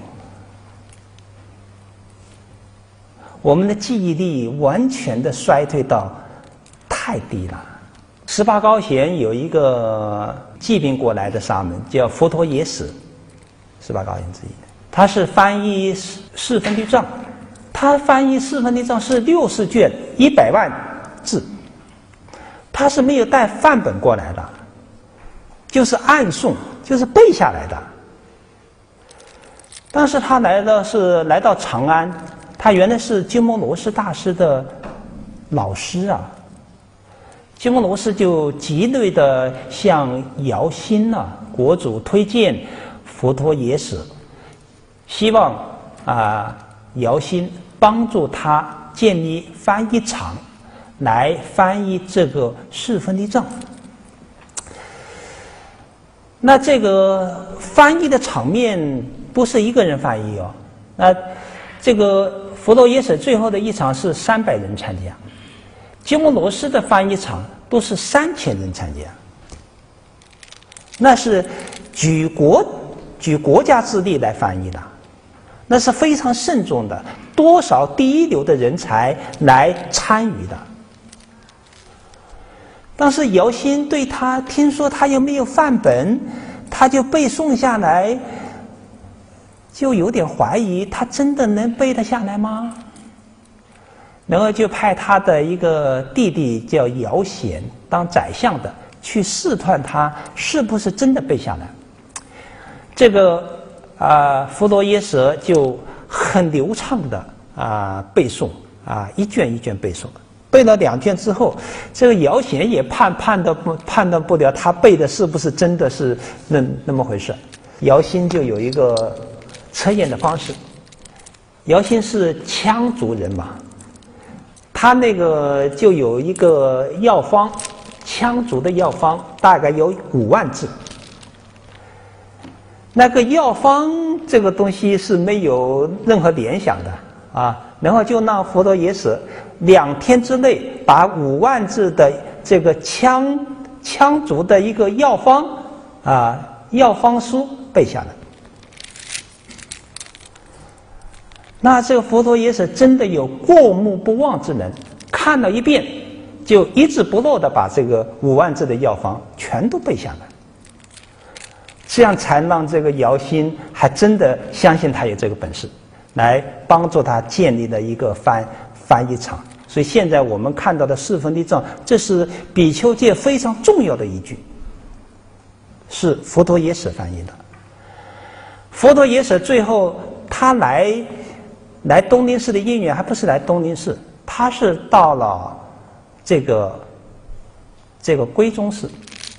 Speaker 1: 我们的记忆力完全的衰退到太低了。18高贤有一个疾病过来的沙门叫佛陀耶死，18高贤之一，他是翻译四分律藏，他翻译四分律藏是60卷100万字，他是没有带范本过来的，就是暗诵，就是背下来的。当时他来到长安，他原来是鸠摩罗什大师的老师鸠摩罗什就极力的向姚兴国主推荐佛陀耶死，希望姚兴帮助他建立翻译厂来翻译这个四分律藏。那这个翻译的场面不是一个人翻译那这个佛陀耶死最后的一场是300人参加，鸠摩罗什的翻译场都是3000人参加，那是举国家之力来翻译的，那是非常慎重的，多少第一流的人才来参与的。 当时姚兴对他听说他又没有范本，他就背诵下来，就有点怀疑他真的能背得下来吗？然后就派他的一个弟弟叫姚显当宰相的去试探他是不是真的背下来。这个佛陀耶舍就很流畅的背诵一卷一卷背诵。背了2卷之后，这个姚显也判断不了他背的是不是真的是那么回事。姚兴就有一个测验的方式。姚兴是羌族人嘛，他那个就有一个药方，羌族的药方大概有5万字。那个药方这个东西是没有任何联想的然后就让佛陀耶舍2天之内把5万字的这个羌族的一个药方药方书背下来。那这个佛陀耶舍真的有过目不忘之能，看了一遍就一字不漏的把这个5万字的药方全都背下来，这样才让这个姚兴还真的相信他有这个本事，来帮助他建立了一个翻译厂。所以现在我们看到的四分地藏，这是比丘戒非常重要的一句，是佛陀耶舍翻译的。佛陀耶舍最后他来东林寺的因缘还不是来东林寺，他是到了这个归宗寺。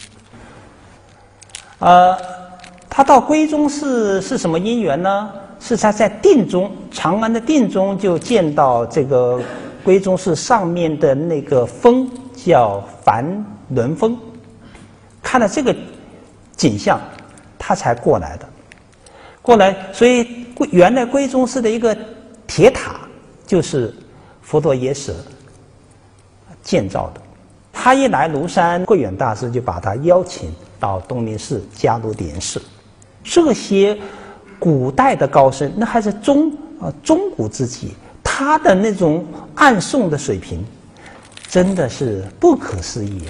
Speaker 1: 他到归宗寺是什么因缘呢？是他在定中，长安的定中就见到这个归宗寺上面的那个峰叫梵轮峰，看了这个景象，他才过来的。所以原来归宗寺的一个铁塔就是佛陀耶舍建造的。他一来庐山，慧远大师就把他邀请到东林寺加入莲社。这些古代的高僧，那还是中古之际，他的那种暗诵的水平真的是不可思议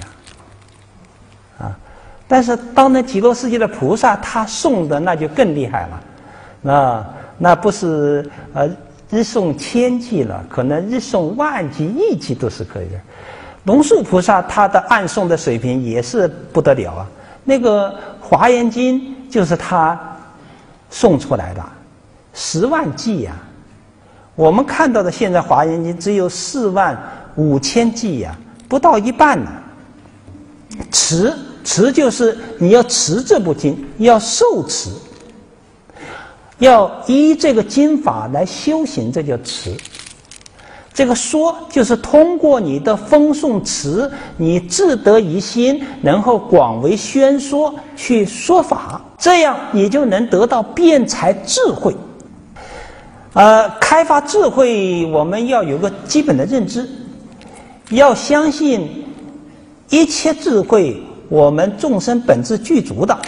Speaker 1: 但是当那极乐世界的菩萨他诵的那就更厉害了，那不是日诵1000偈了，可能日诵万偈亿偈都是可以的。龙树菩萨他的暗诵的水平也是不得了那个华严经就是他诵出来的10万偈我们看到的现在华严经只有45000偈不到一半呢。持就是你要持这部经，要受持，要依这个经法来修行，这叫持。这个说就是通过你的风诵持，你自得一心，然后广为宣说去说法，这样你就能得到辩才智慧。开发智慧，我们要有个基本的认知，要相信一切智慧我们众生本质具足的，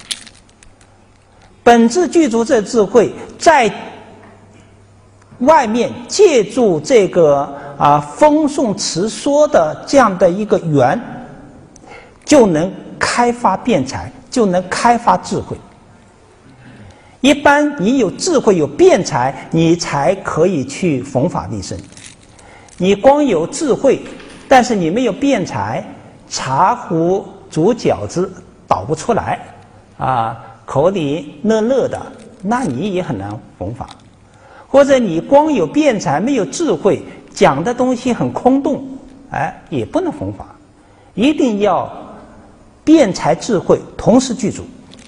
Speaker 1: 本质具足这智慧在外面借助这个风诵持说的这样的一个缘，就能开发辩才，就能开发智慧。一般你有智慧有辩才，你才可以去弘法利生。你光有智慧，但是你没有辩才，茶壶煮饺子倒不出来口里乐的，那你也很难弘法。或者你光有辩才没有智慧，讲的东西很空洞，也不能弘法。一定要辩才智慧同时具足。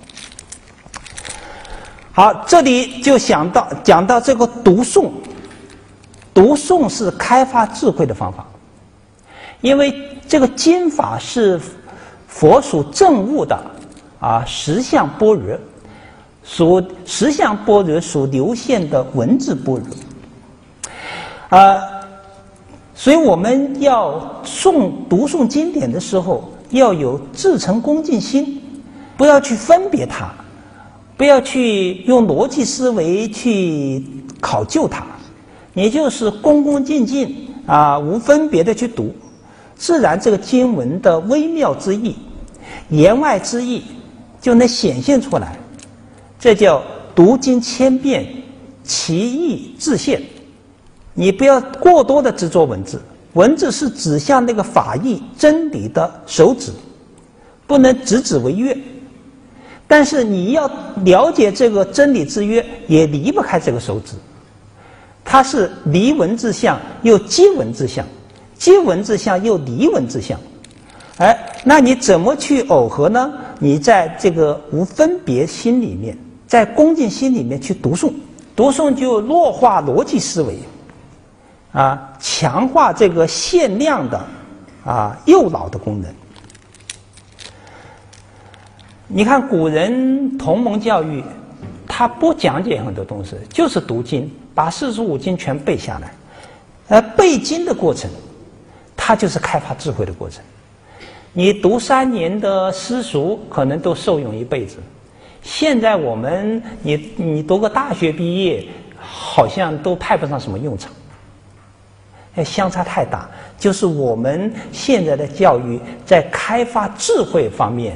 Speaker 1: 好，这里就讲到这个读诵，读诵是开发智慧的方法，因为这个经法是佛属正悟的实相般若。实相般若属流现的文字般若所以我们要读诵经典的时候，要有至诚恭敬心，不要去分别它，不要去用逻辑思维去考究它，也就是恭恭敬敬无分别的去读。 自然这个经文的微妙之意、言外之意就能显现出来。这叫读经千遍，其义自现。你不要过多的执着文字，文字是指向那个法义真理的手指，不能直指为约。但是你要了解这个真理之约，也离不开这个手指。它是离文之相又即文之相，即文之相又离文之相。那你怎么去耦合呢？你在这个无分别心里面，在恭敬心里面去读诵，读诵就弱化逻辑思维，强化这个限量的诱导的功能。你看古人同盟教育，他不讲解很多东西，就是读经，把45经全背下来。背经的过程，它就是开发智慧的过程。你读3年的私塾，可能都受用一辈子。现在我们你读个大学毕业，好像都派不上什么用场。相差太大，就是我们现在的教育在开发智慧方面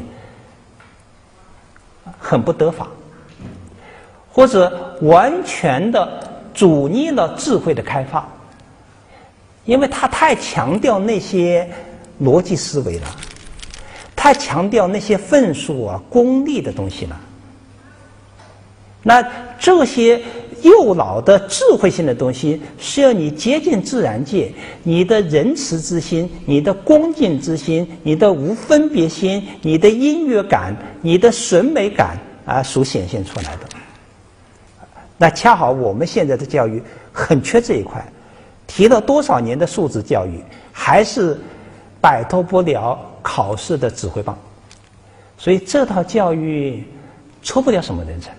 Speaker 1: 很不得法，或者完全的阻逆了智慧的开发，因为它太强调那些逻辑思维了，太强调那些分数功利的东西了。那这些诱导的智慧性的东西，是要你接近自然界，你的仁慈之心，你的恭敬之心，你的无分别心，你的音乐感，你的审美感所显现出来的。那恰好我们现在的教育很缺这一块，提了多少年的素质教育，还是摆脱不了考试的指挥棒，所以这套教育出不了什么人才。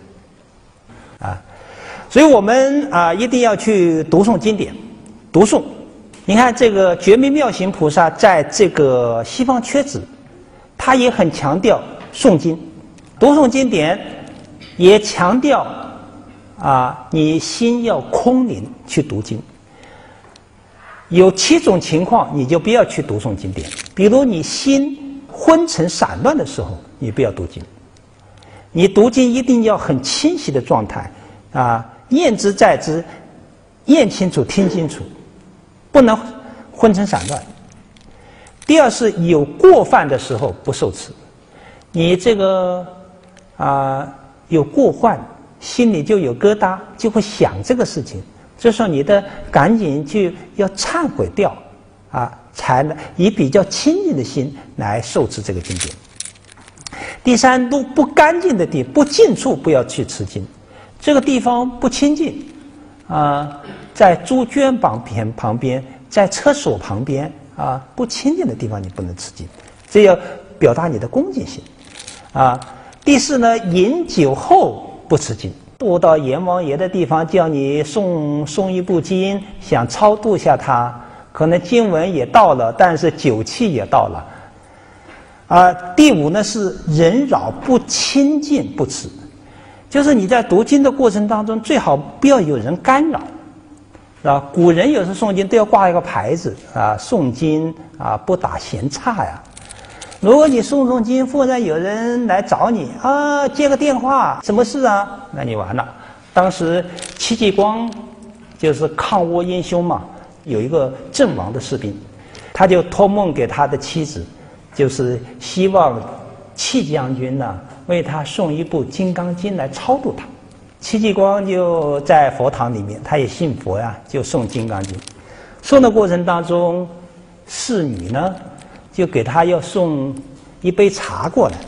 Speaker 1: 所以我们一定要去读诵经典，读诵。你看这个觉密妙行菩萨在这个西方缺子，他也很强调诵经，读诵经典，也强调你心要空灵去读经。有7种情况你就不要去读诵经典，比如你心昏沉散乱的时候，你不要读经。你读经一定要很清晰的状态念之在之，念清楚听清楚，不能昏沉散乱。第二是有过犯的时候不受持，你这个有过患，心里就有疙瘩，就会想这个事情，这时候你的赶紧就要忏悔掉才能以比较清净的心来受持这个经典。第三，不干净的地，不净处不要去持经。这个地方不清净在猪圈旁边，在厕所旁边不清净的地方你不能持经，这要表达你的恭敬心第四呢，饮酒后不持经。悟到阎王爷的地方叫你诵一部经，想超度下他，可能经文也到了，但是酒气也到了第五呢是人扰不亲近不持，就是你在读经的过程当中，最好不要有人干扰古人有时诵经都要挂一个牌子诵经不打闲岔呀。如果你诵经，忽然有人来找你接个电话，什么事那你完了。当时戚继光就是抗倭英雄嘛，有一个阵亡的士兵，他就托梦给他的妻子，就是希望戚将军为他诵一部《金刚经》来超度他。戚继光就在佛堂里面，他也信佛就诵《金刚经》。诵的过程当中，侍女呢就给他要送一杯茶过来。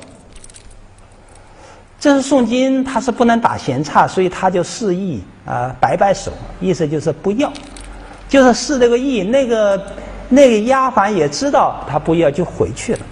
Speaker 1: 这是诵经，他是不能打闲岔，所以他就示意摆手，意思就是不要，就是示这个意。那个丫鬟也知道他不要，就回去了。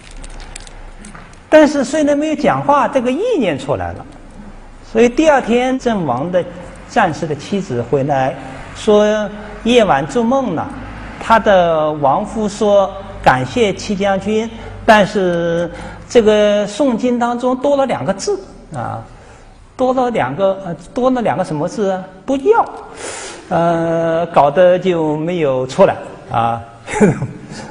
Speaker 1: 但是虽然没有讲话，这个意念出来了。所以第二天阵亡的战士的妻子回来说，夜晚做梦了，他的亡夫说感谢戚将军，但是这个诵经当中多了2个字多了两个什么字不要搞得就没有出来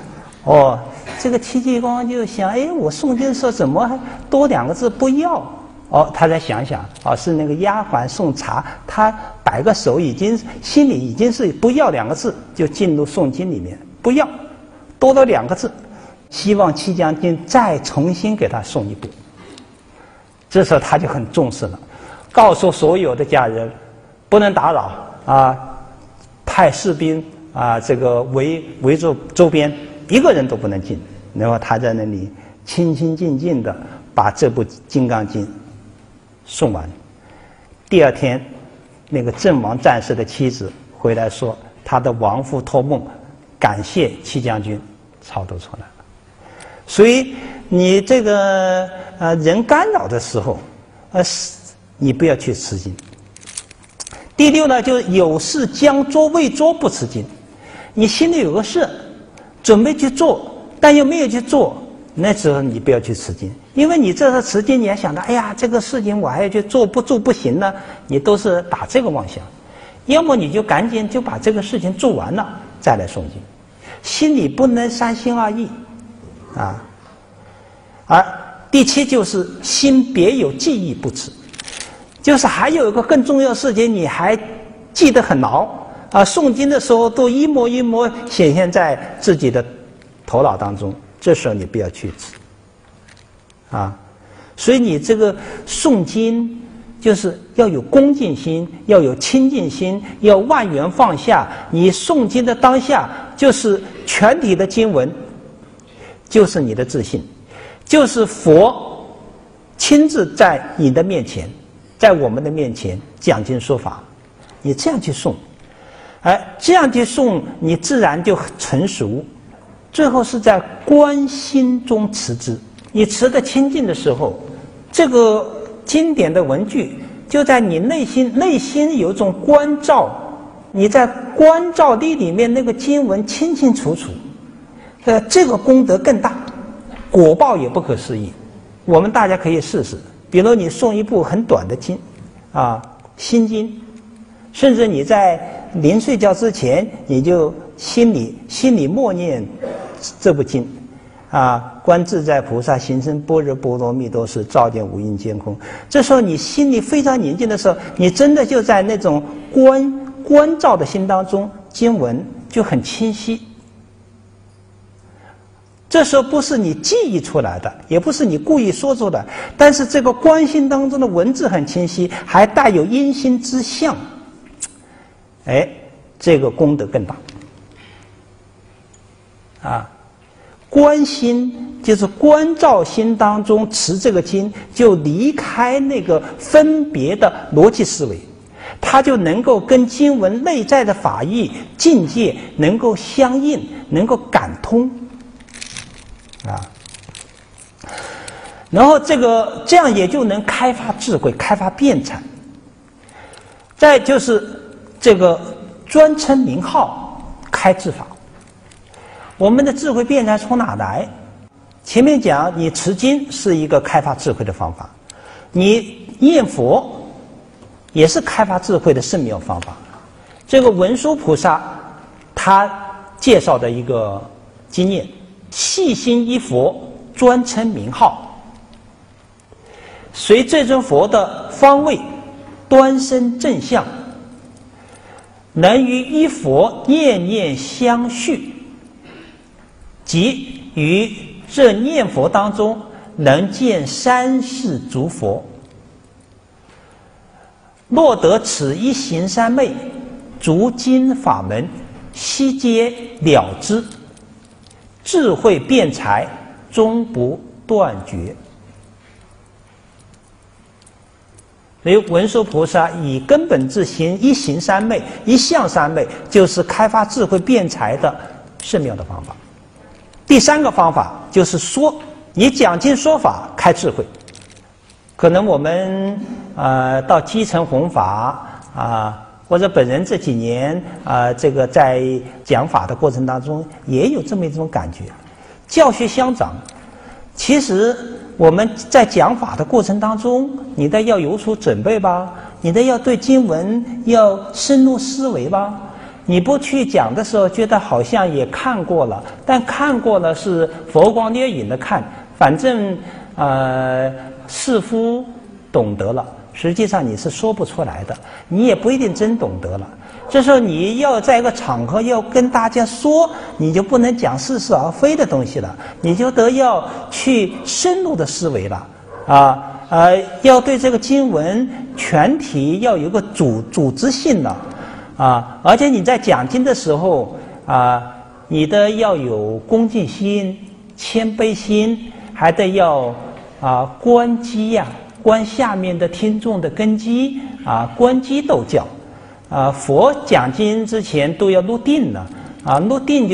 Speaker 1: 哦，这个戚继光就想，哎，我诵经的时候怎么还多2个字不要？哦，他再想想，哦，是那个丫鬟送茶，他摆个手，心里已经是不要2个字，就进入诵经里面，不要，多了2个字，希望戚将军再重新给他诵一部。这时候他就很重视了，告诉所有的家人，不能打扰啊，派士兵啊，这个围住周边，一个人都不能进。然后他在那里清清静静的把这部《金刚经》诵完。第2天，那个阵亡战士的妻子回来说，他的亡夫托梦，感谢戚将军超度出来了。所以你这个人干扰的时候，你不要去持经。第6呢，就是有事将做未做不持经。你心里有个事，准备去做，但又没有去做，那时候你不要去持经，因为你这时候持经，你还想到，哎呀，这个事情我还要去做，不做不行呢，你都是打这个妄想。要么你就赶紧就把这个事情做完了再来诵经，心里不能3心2意啊。而第7就是心别有记忆不持，就是还有一个更重要的事情，你还记得很牢啊，诵经的时候都一模一模显现在自己的头脑当中，这时候你不要去持啊。所以你这个诵经就是要有恭敬心，要有清净心，要万缘放下。你诵经的当下就是全体的经文，就是你的自信，就是佛亲自在你的面前，在我们的面前讲经说法，你这样去诵，这样去诵，你自然就成熟。最后是在观心中持之，你持得清净的时候，这个经典的文句就在你内心有一种关照，你在关照力里面那个经文清清楚楚，这个功德更大，果报也不可思议。我们大家可以试试，比如你诵一部很短的经啊，心经，甚至你在临睡觉之前，你就心里默念这部经啊，观自在菩萨行深般若波罗蜜多时，照见五蕴皆空。这时候你心里非常宁静的时候，你真的就在那种关照的心当中，经文就很清晰。这时候不是你记忆出来的，也不是你故意说出来，但是这个观心当中的文字很清晰，还带有因心之相，这个功德更大啊。观心就是关照心当中持这个经，就离开那个分别的逻辑思维，它就能够跟经文内在的法义境界能够相应，能够感通啊。然后这样也就能开发智慧，开发辩才。再就是这个专称名号，开智法。我们的智慧辩才从哪来？前面讲你持经是一个开发智慧的方法，你念佛也是开发智慧的圣妙方法。这个文殊菩萨他介绍的一个经验，细心依佛，专称名号，随这尊佛的方位端身正相，能于依佛念念相续，即于这念佛当中能见三世诸佛。若得此一行三昧，逐经法门，悉皆了之，智慧辩才终不断绝。所以文殊菩萨以根本自行一行三昧，一向三昧，就是开发智慧辩才的圣妙的方法。第3个方法就是说，你讲经说法开智慧。可能我们到基层弘法或者本人这几年这个在讲法的过程当中，也有这么一种感觉，教学相长。其实我们在讲法的过程当中，你得要有所准备吧，你得要对经文要深入思维吧。 你不去讲的时候，觉得好像也看过了，但看过了是佛光掠影的看，反正似乎懂得了，实际上你是说不出来的，你也不一定真懂得了。这时候你要在一个场合要跟大家说，你就不能讲似是而非的东西了，你就得要去深入的思维了要对这个经文全体要有一个组织性了而且你在讲经的时候你的要有恭敬心、谦卑心，还得要观机观下面的听众的根基观机斗教佛讲经之前都要入定了入定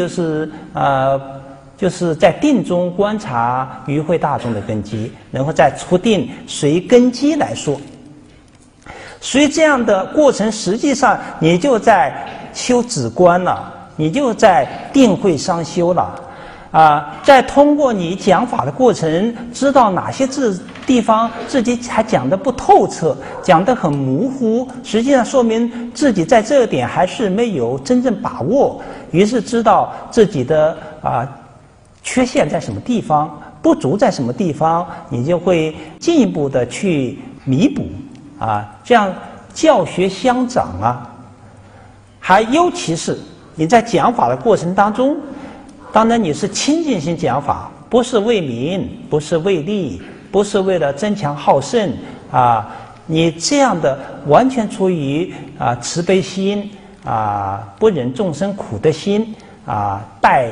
Speaker 1: 就是在定中观察与会大众的根基，然后再出定随根基来说。所以这样的过程，实际上你就在修止观了，你就在定慧上修了在通过你讲法的过程，知道哪些地方自己还讲得不透彻，讲得很模糊，实际上说明自己在这个点还是没有真正把握，于是知道自己的缺陷在什么地方，不足在什么地方，你就会进一步的去弥补这样教学相长还尤其是你在讲法的过程当中，当然你是亲近心讲法，不是为民，不是为利，不是为了争强好胜你这样的完全出于慈悲心不忍众生苦的心带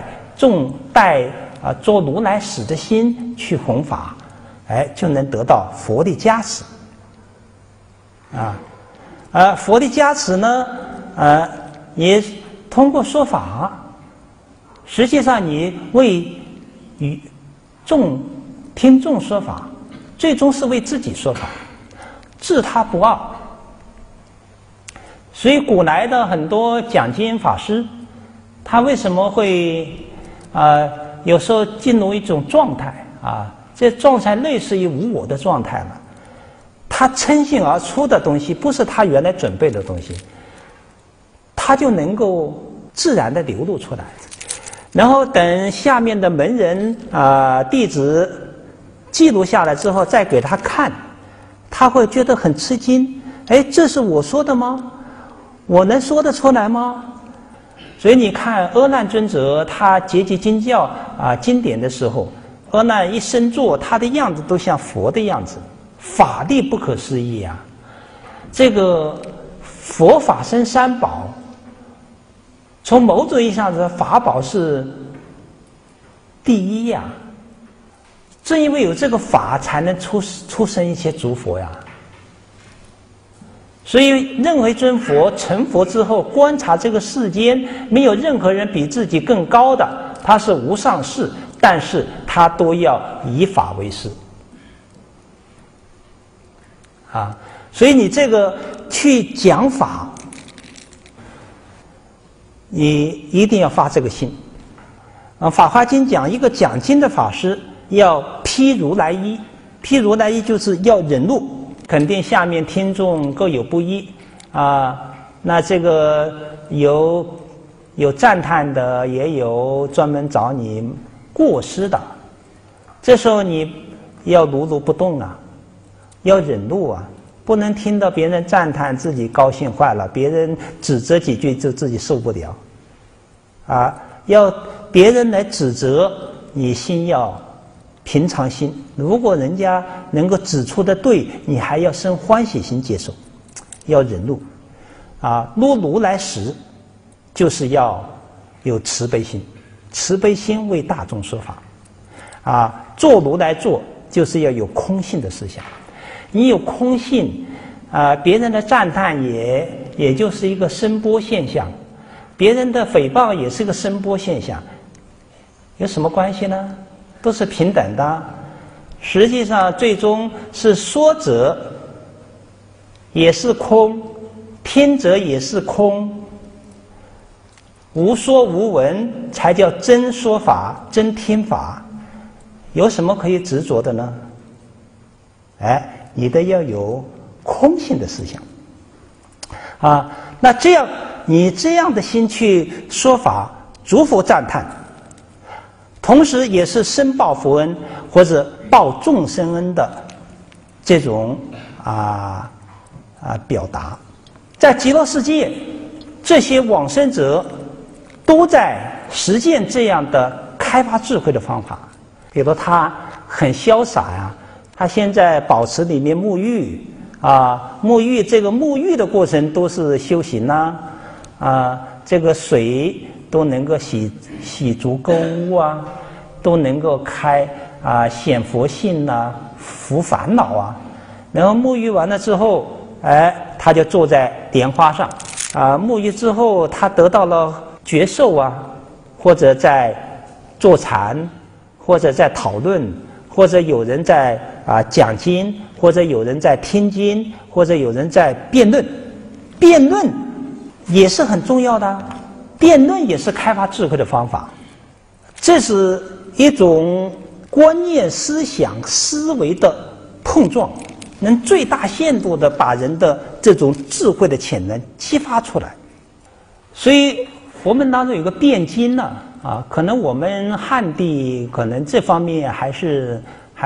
Speaker 1: 做如来使的心去弘法，就能得到佛的加持佛的加持呢你通过说法，实际上你为听众说法，最终是为自己说法，自他不二。所以古来的很多讲经法师，他为什么会有时候进入一种状态这状态类似于无我的状态了。他乘兴而出的东西不是他原来准备的东西，他就能够自然的流露出来。然后等下面的门人弟子记录下来之后再给他看，他会觉得很吃惊，这是我说的吗？我能说得出来吗？所以你看阿难尊者他结集经教经典的时候，阿难一生坐，他的样子都像佛的样子，法力不可思议这个佛法僧三宝，从某种意义上说，法宝是第一正因为有这个法，才能出生一些诸佛所以任何一尊佛成佛之后，观察这个世间，没有任何人比自己更高的，他是无上士，但是他都要以法为师所以你这个去讲法，你一定要发这个心法华经讲一个讲经的法师要披如来衣，披如来衣就是要忍辱，肯定下面听众各有不一那这个有赞叹的，也有专门找你过失的，这时候你要如如不动要忍辱不能听到别人赞叹自己高兴坏了，别人指责几句就自己受不了要别人来指责你，心要平常心，如果人家能够指出的对，你还要生欢喜心接受，要忍辱入如来时就是要有慈悲心，慈悲心为大众说法做如来做就是要有空性的思想，你有空性别人的赞叹也就是一个声波现象，别人的诽谤也是个声波现象，有什么关系呢？都是平等的。实际上最终是说者也是空，听者也是空，无说无闻才叫真说法，真听法，有什么可以执着的呢？你得要有空性的思想那这样你这样的心去说法，诸佛赞叹，同时也是申报佛恩或者报众生恩的这种表达。在极乐世界，这些往生者都在实践这样的开发智慧的方法。比如他很潇洒呀，他现在宝池里面沐浴沐浴，这个沐浴的过程都是修行这个水都能够洗足垢污都能够开显佛性伏烦恼然后沐浴完了之后，他就坐在莲花上沐浴之后，他得到了觉受或者在坐禅，或者在讨论，或者有人在讲经，或者有人在听经，或者有人在辩论。辩论也是很重要的，辩论也是开发智慧的方法。这是一种观念、思想、思维的碰撞，能最大限度的把人的这种智慧的潜能激发出来。所以佛门当中有个辩经可能我们汉地可能这方面还是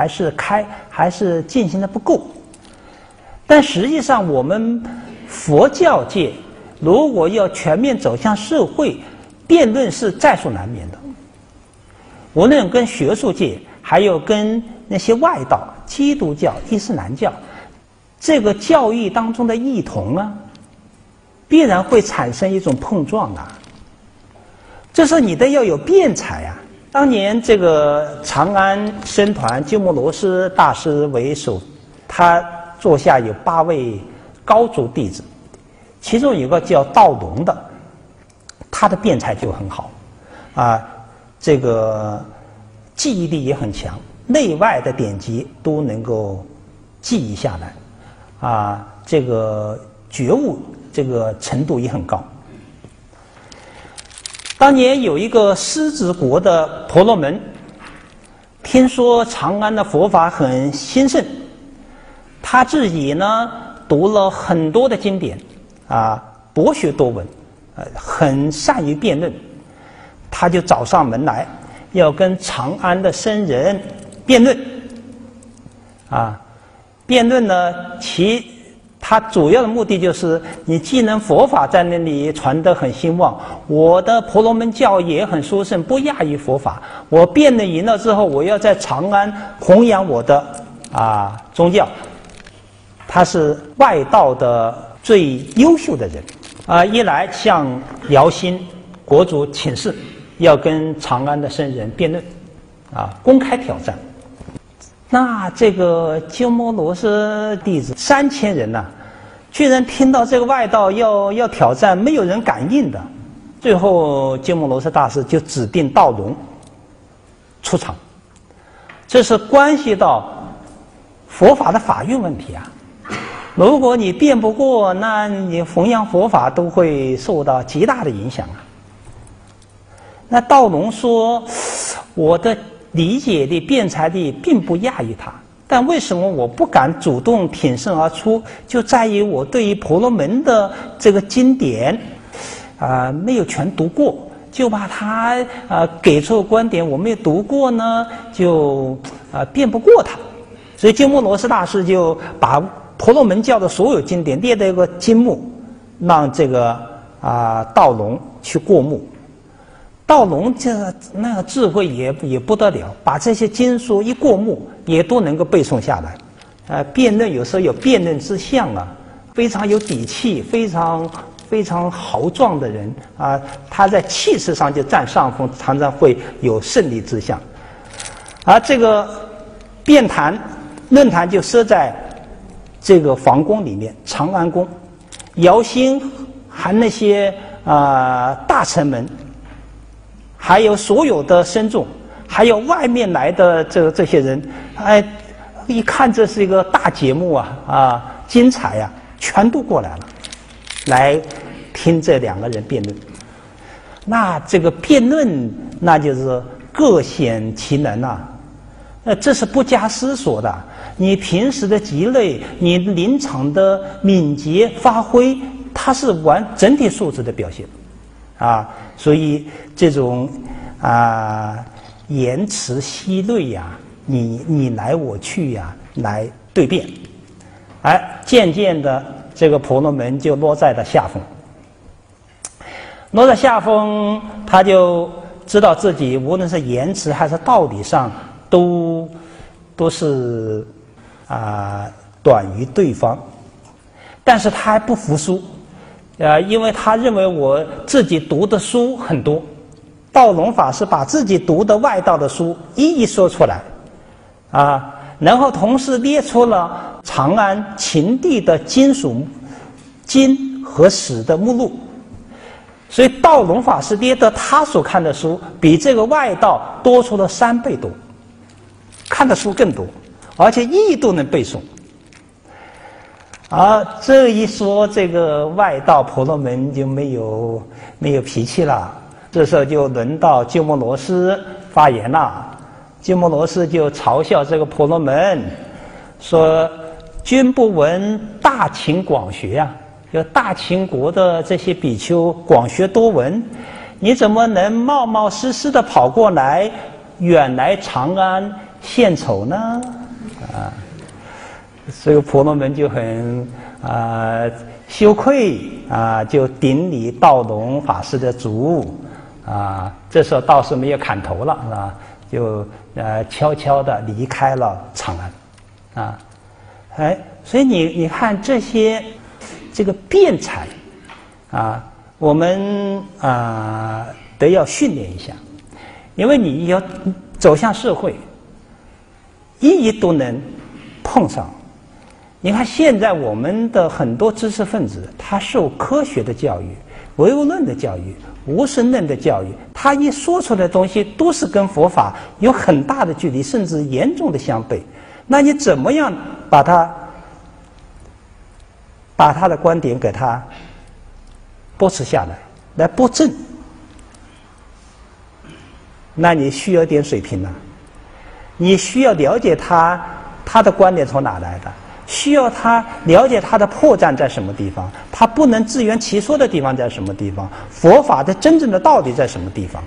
Speaker 1: 进行的不够，但实际上我们佛教界如果要全面走向社会，辩论是在所难免的。无论跟学术界，还有跟那些外道，基督教、伊斯兰教，这个教义当中的异同必然会产生一种碰撞这时候你得要有辩才当年这个长安僧团鸠摩罗什大师为首，他座下有8位高足弟子，其中有个叫道隆的，他的辩才就很好这个记忆力也很强，内外的典籍都能够记忆下来这个觉悟这个程度也很高。当年有一个狮子国的婆罗门，听说长安的佛法很兴盛，他自己呢读了很多的经典博学多闻很善于辩论，他就找上门来要跟长安的僧人辩论辩论呢他主要的目的就是，你既能佛法在那里传得很兴旺，我的婆罗门教也很殊胜，不亚于佛法。我辩论赢了之后，我要在长安弘扬我的宗教。他是外道的最优秀的人一来向辽兴国主请示，要跟长安的僧人辩论公开挑战。那这个鸠摩罗什弟子3000人居然听到这个外道要挑战，没有人敢应的。最后鸠摩罗什大师就指定道隆出场，这是关系到佛法的法运问题如果你辩不过，那你弘扬佛法都会受到极大的影响那道隆说，我的理解力、辩才力并不亚于他，但为什么我不敢主动挺身而出？就在于我对于婆罗门的这个经典没有全读过，就把他给出的观点我没有读过呢，就辩不过他。所以鸠摩罗什大师就把婆罗门教的所有经典列在一个经目，让这个道隆去过目。道隆那个智慧也不得了，把这些经书一过目也都能够背诵下来。辩论有时候有辩论之相非常有底气，非常豪壮的人他在气势上就占上风，常常会有胜利之相。而这个辩坛论坛就设在这个皇宫里面，长安宫。姚兴含那些大臣们，还有所有的僧众，还有外面来的这些人，一看这是一个大节目精彩全都过来了，来听这2个人辩论。那这个辩论，那就是各显其能这是不加思索的。你平时的积累，你临场的敏捷发挥， 它是整体素质的表现，啊，所以这种言辞犀锐呀，你来我去呀，来对辩，渐渐的这个婆罗门就落在了下风。落在下风，他就知道自己无论是言辞还是道理上都是短于对方，但是他还不服输，因为他认为我自己读的书很多，道隆法师把自己读的外道的书一一说出来，然后同时列出了长安秦地的经和史的目录。所以道隆法师列的他所看的书比这个外道多出了3倍多，看的书更多，而且一一都能背诵。这一说，这个外道婆罗门就没有脾气了。这时候就轮到鸠摩罗什发言了。鸠摩罗什就嘲笑这个婆罗门，说：“君不闻大秦广学呀？就大秦国的这些比丘广学多闻，你怎么能冒冒失失的跑过来，远来长安献丑呢？”这个婆罗门就很羞愧就顶礼道隆法师的足这时候倒是没有砍头了就悄悄地离开了长安所以你看这个辩才我们得要训练一下，因为你要走向社会，一都能碰上。你看现在我们的很多知识分子，他受科学的教育、唯物论的教育、无神论的教育，他一说出来的东西都是跟佛法有很大的距离，甚至严重的相悖。那你怎么样把他的观点给他驳斥下来驳正？那你需要点水平你需要了解他的观点从哪来的，需要他了解他的破绽在什么地方，他不能自圆其说的地方在什么地方，佛法的真正的道理在什么地方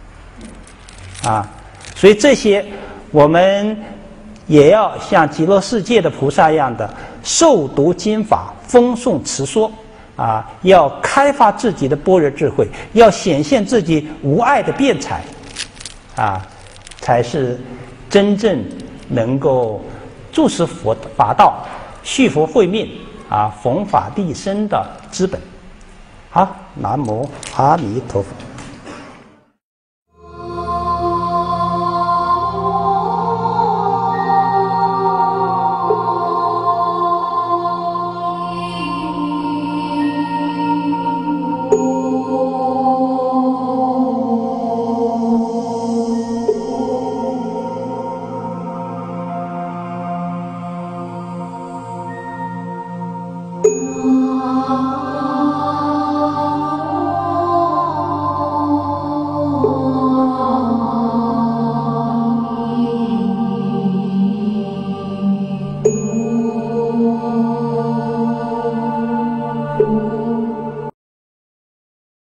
Speaker 1: 所以这些我们也要像极乐世界的菩萨一样的受读经法，风诵持说要开发自己的般若智慧，要显现自己无碍的辩才才是真正能够助持佛法道、续佛慧命弘法利生的资本。好，南无阿弥陀佛。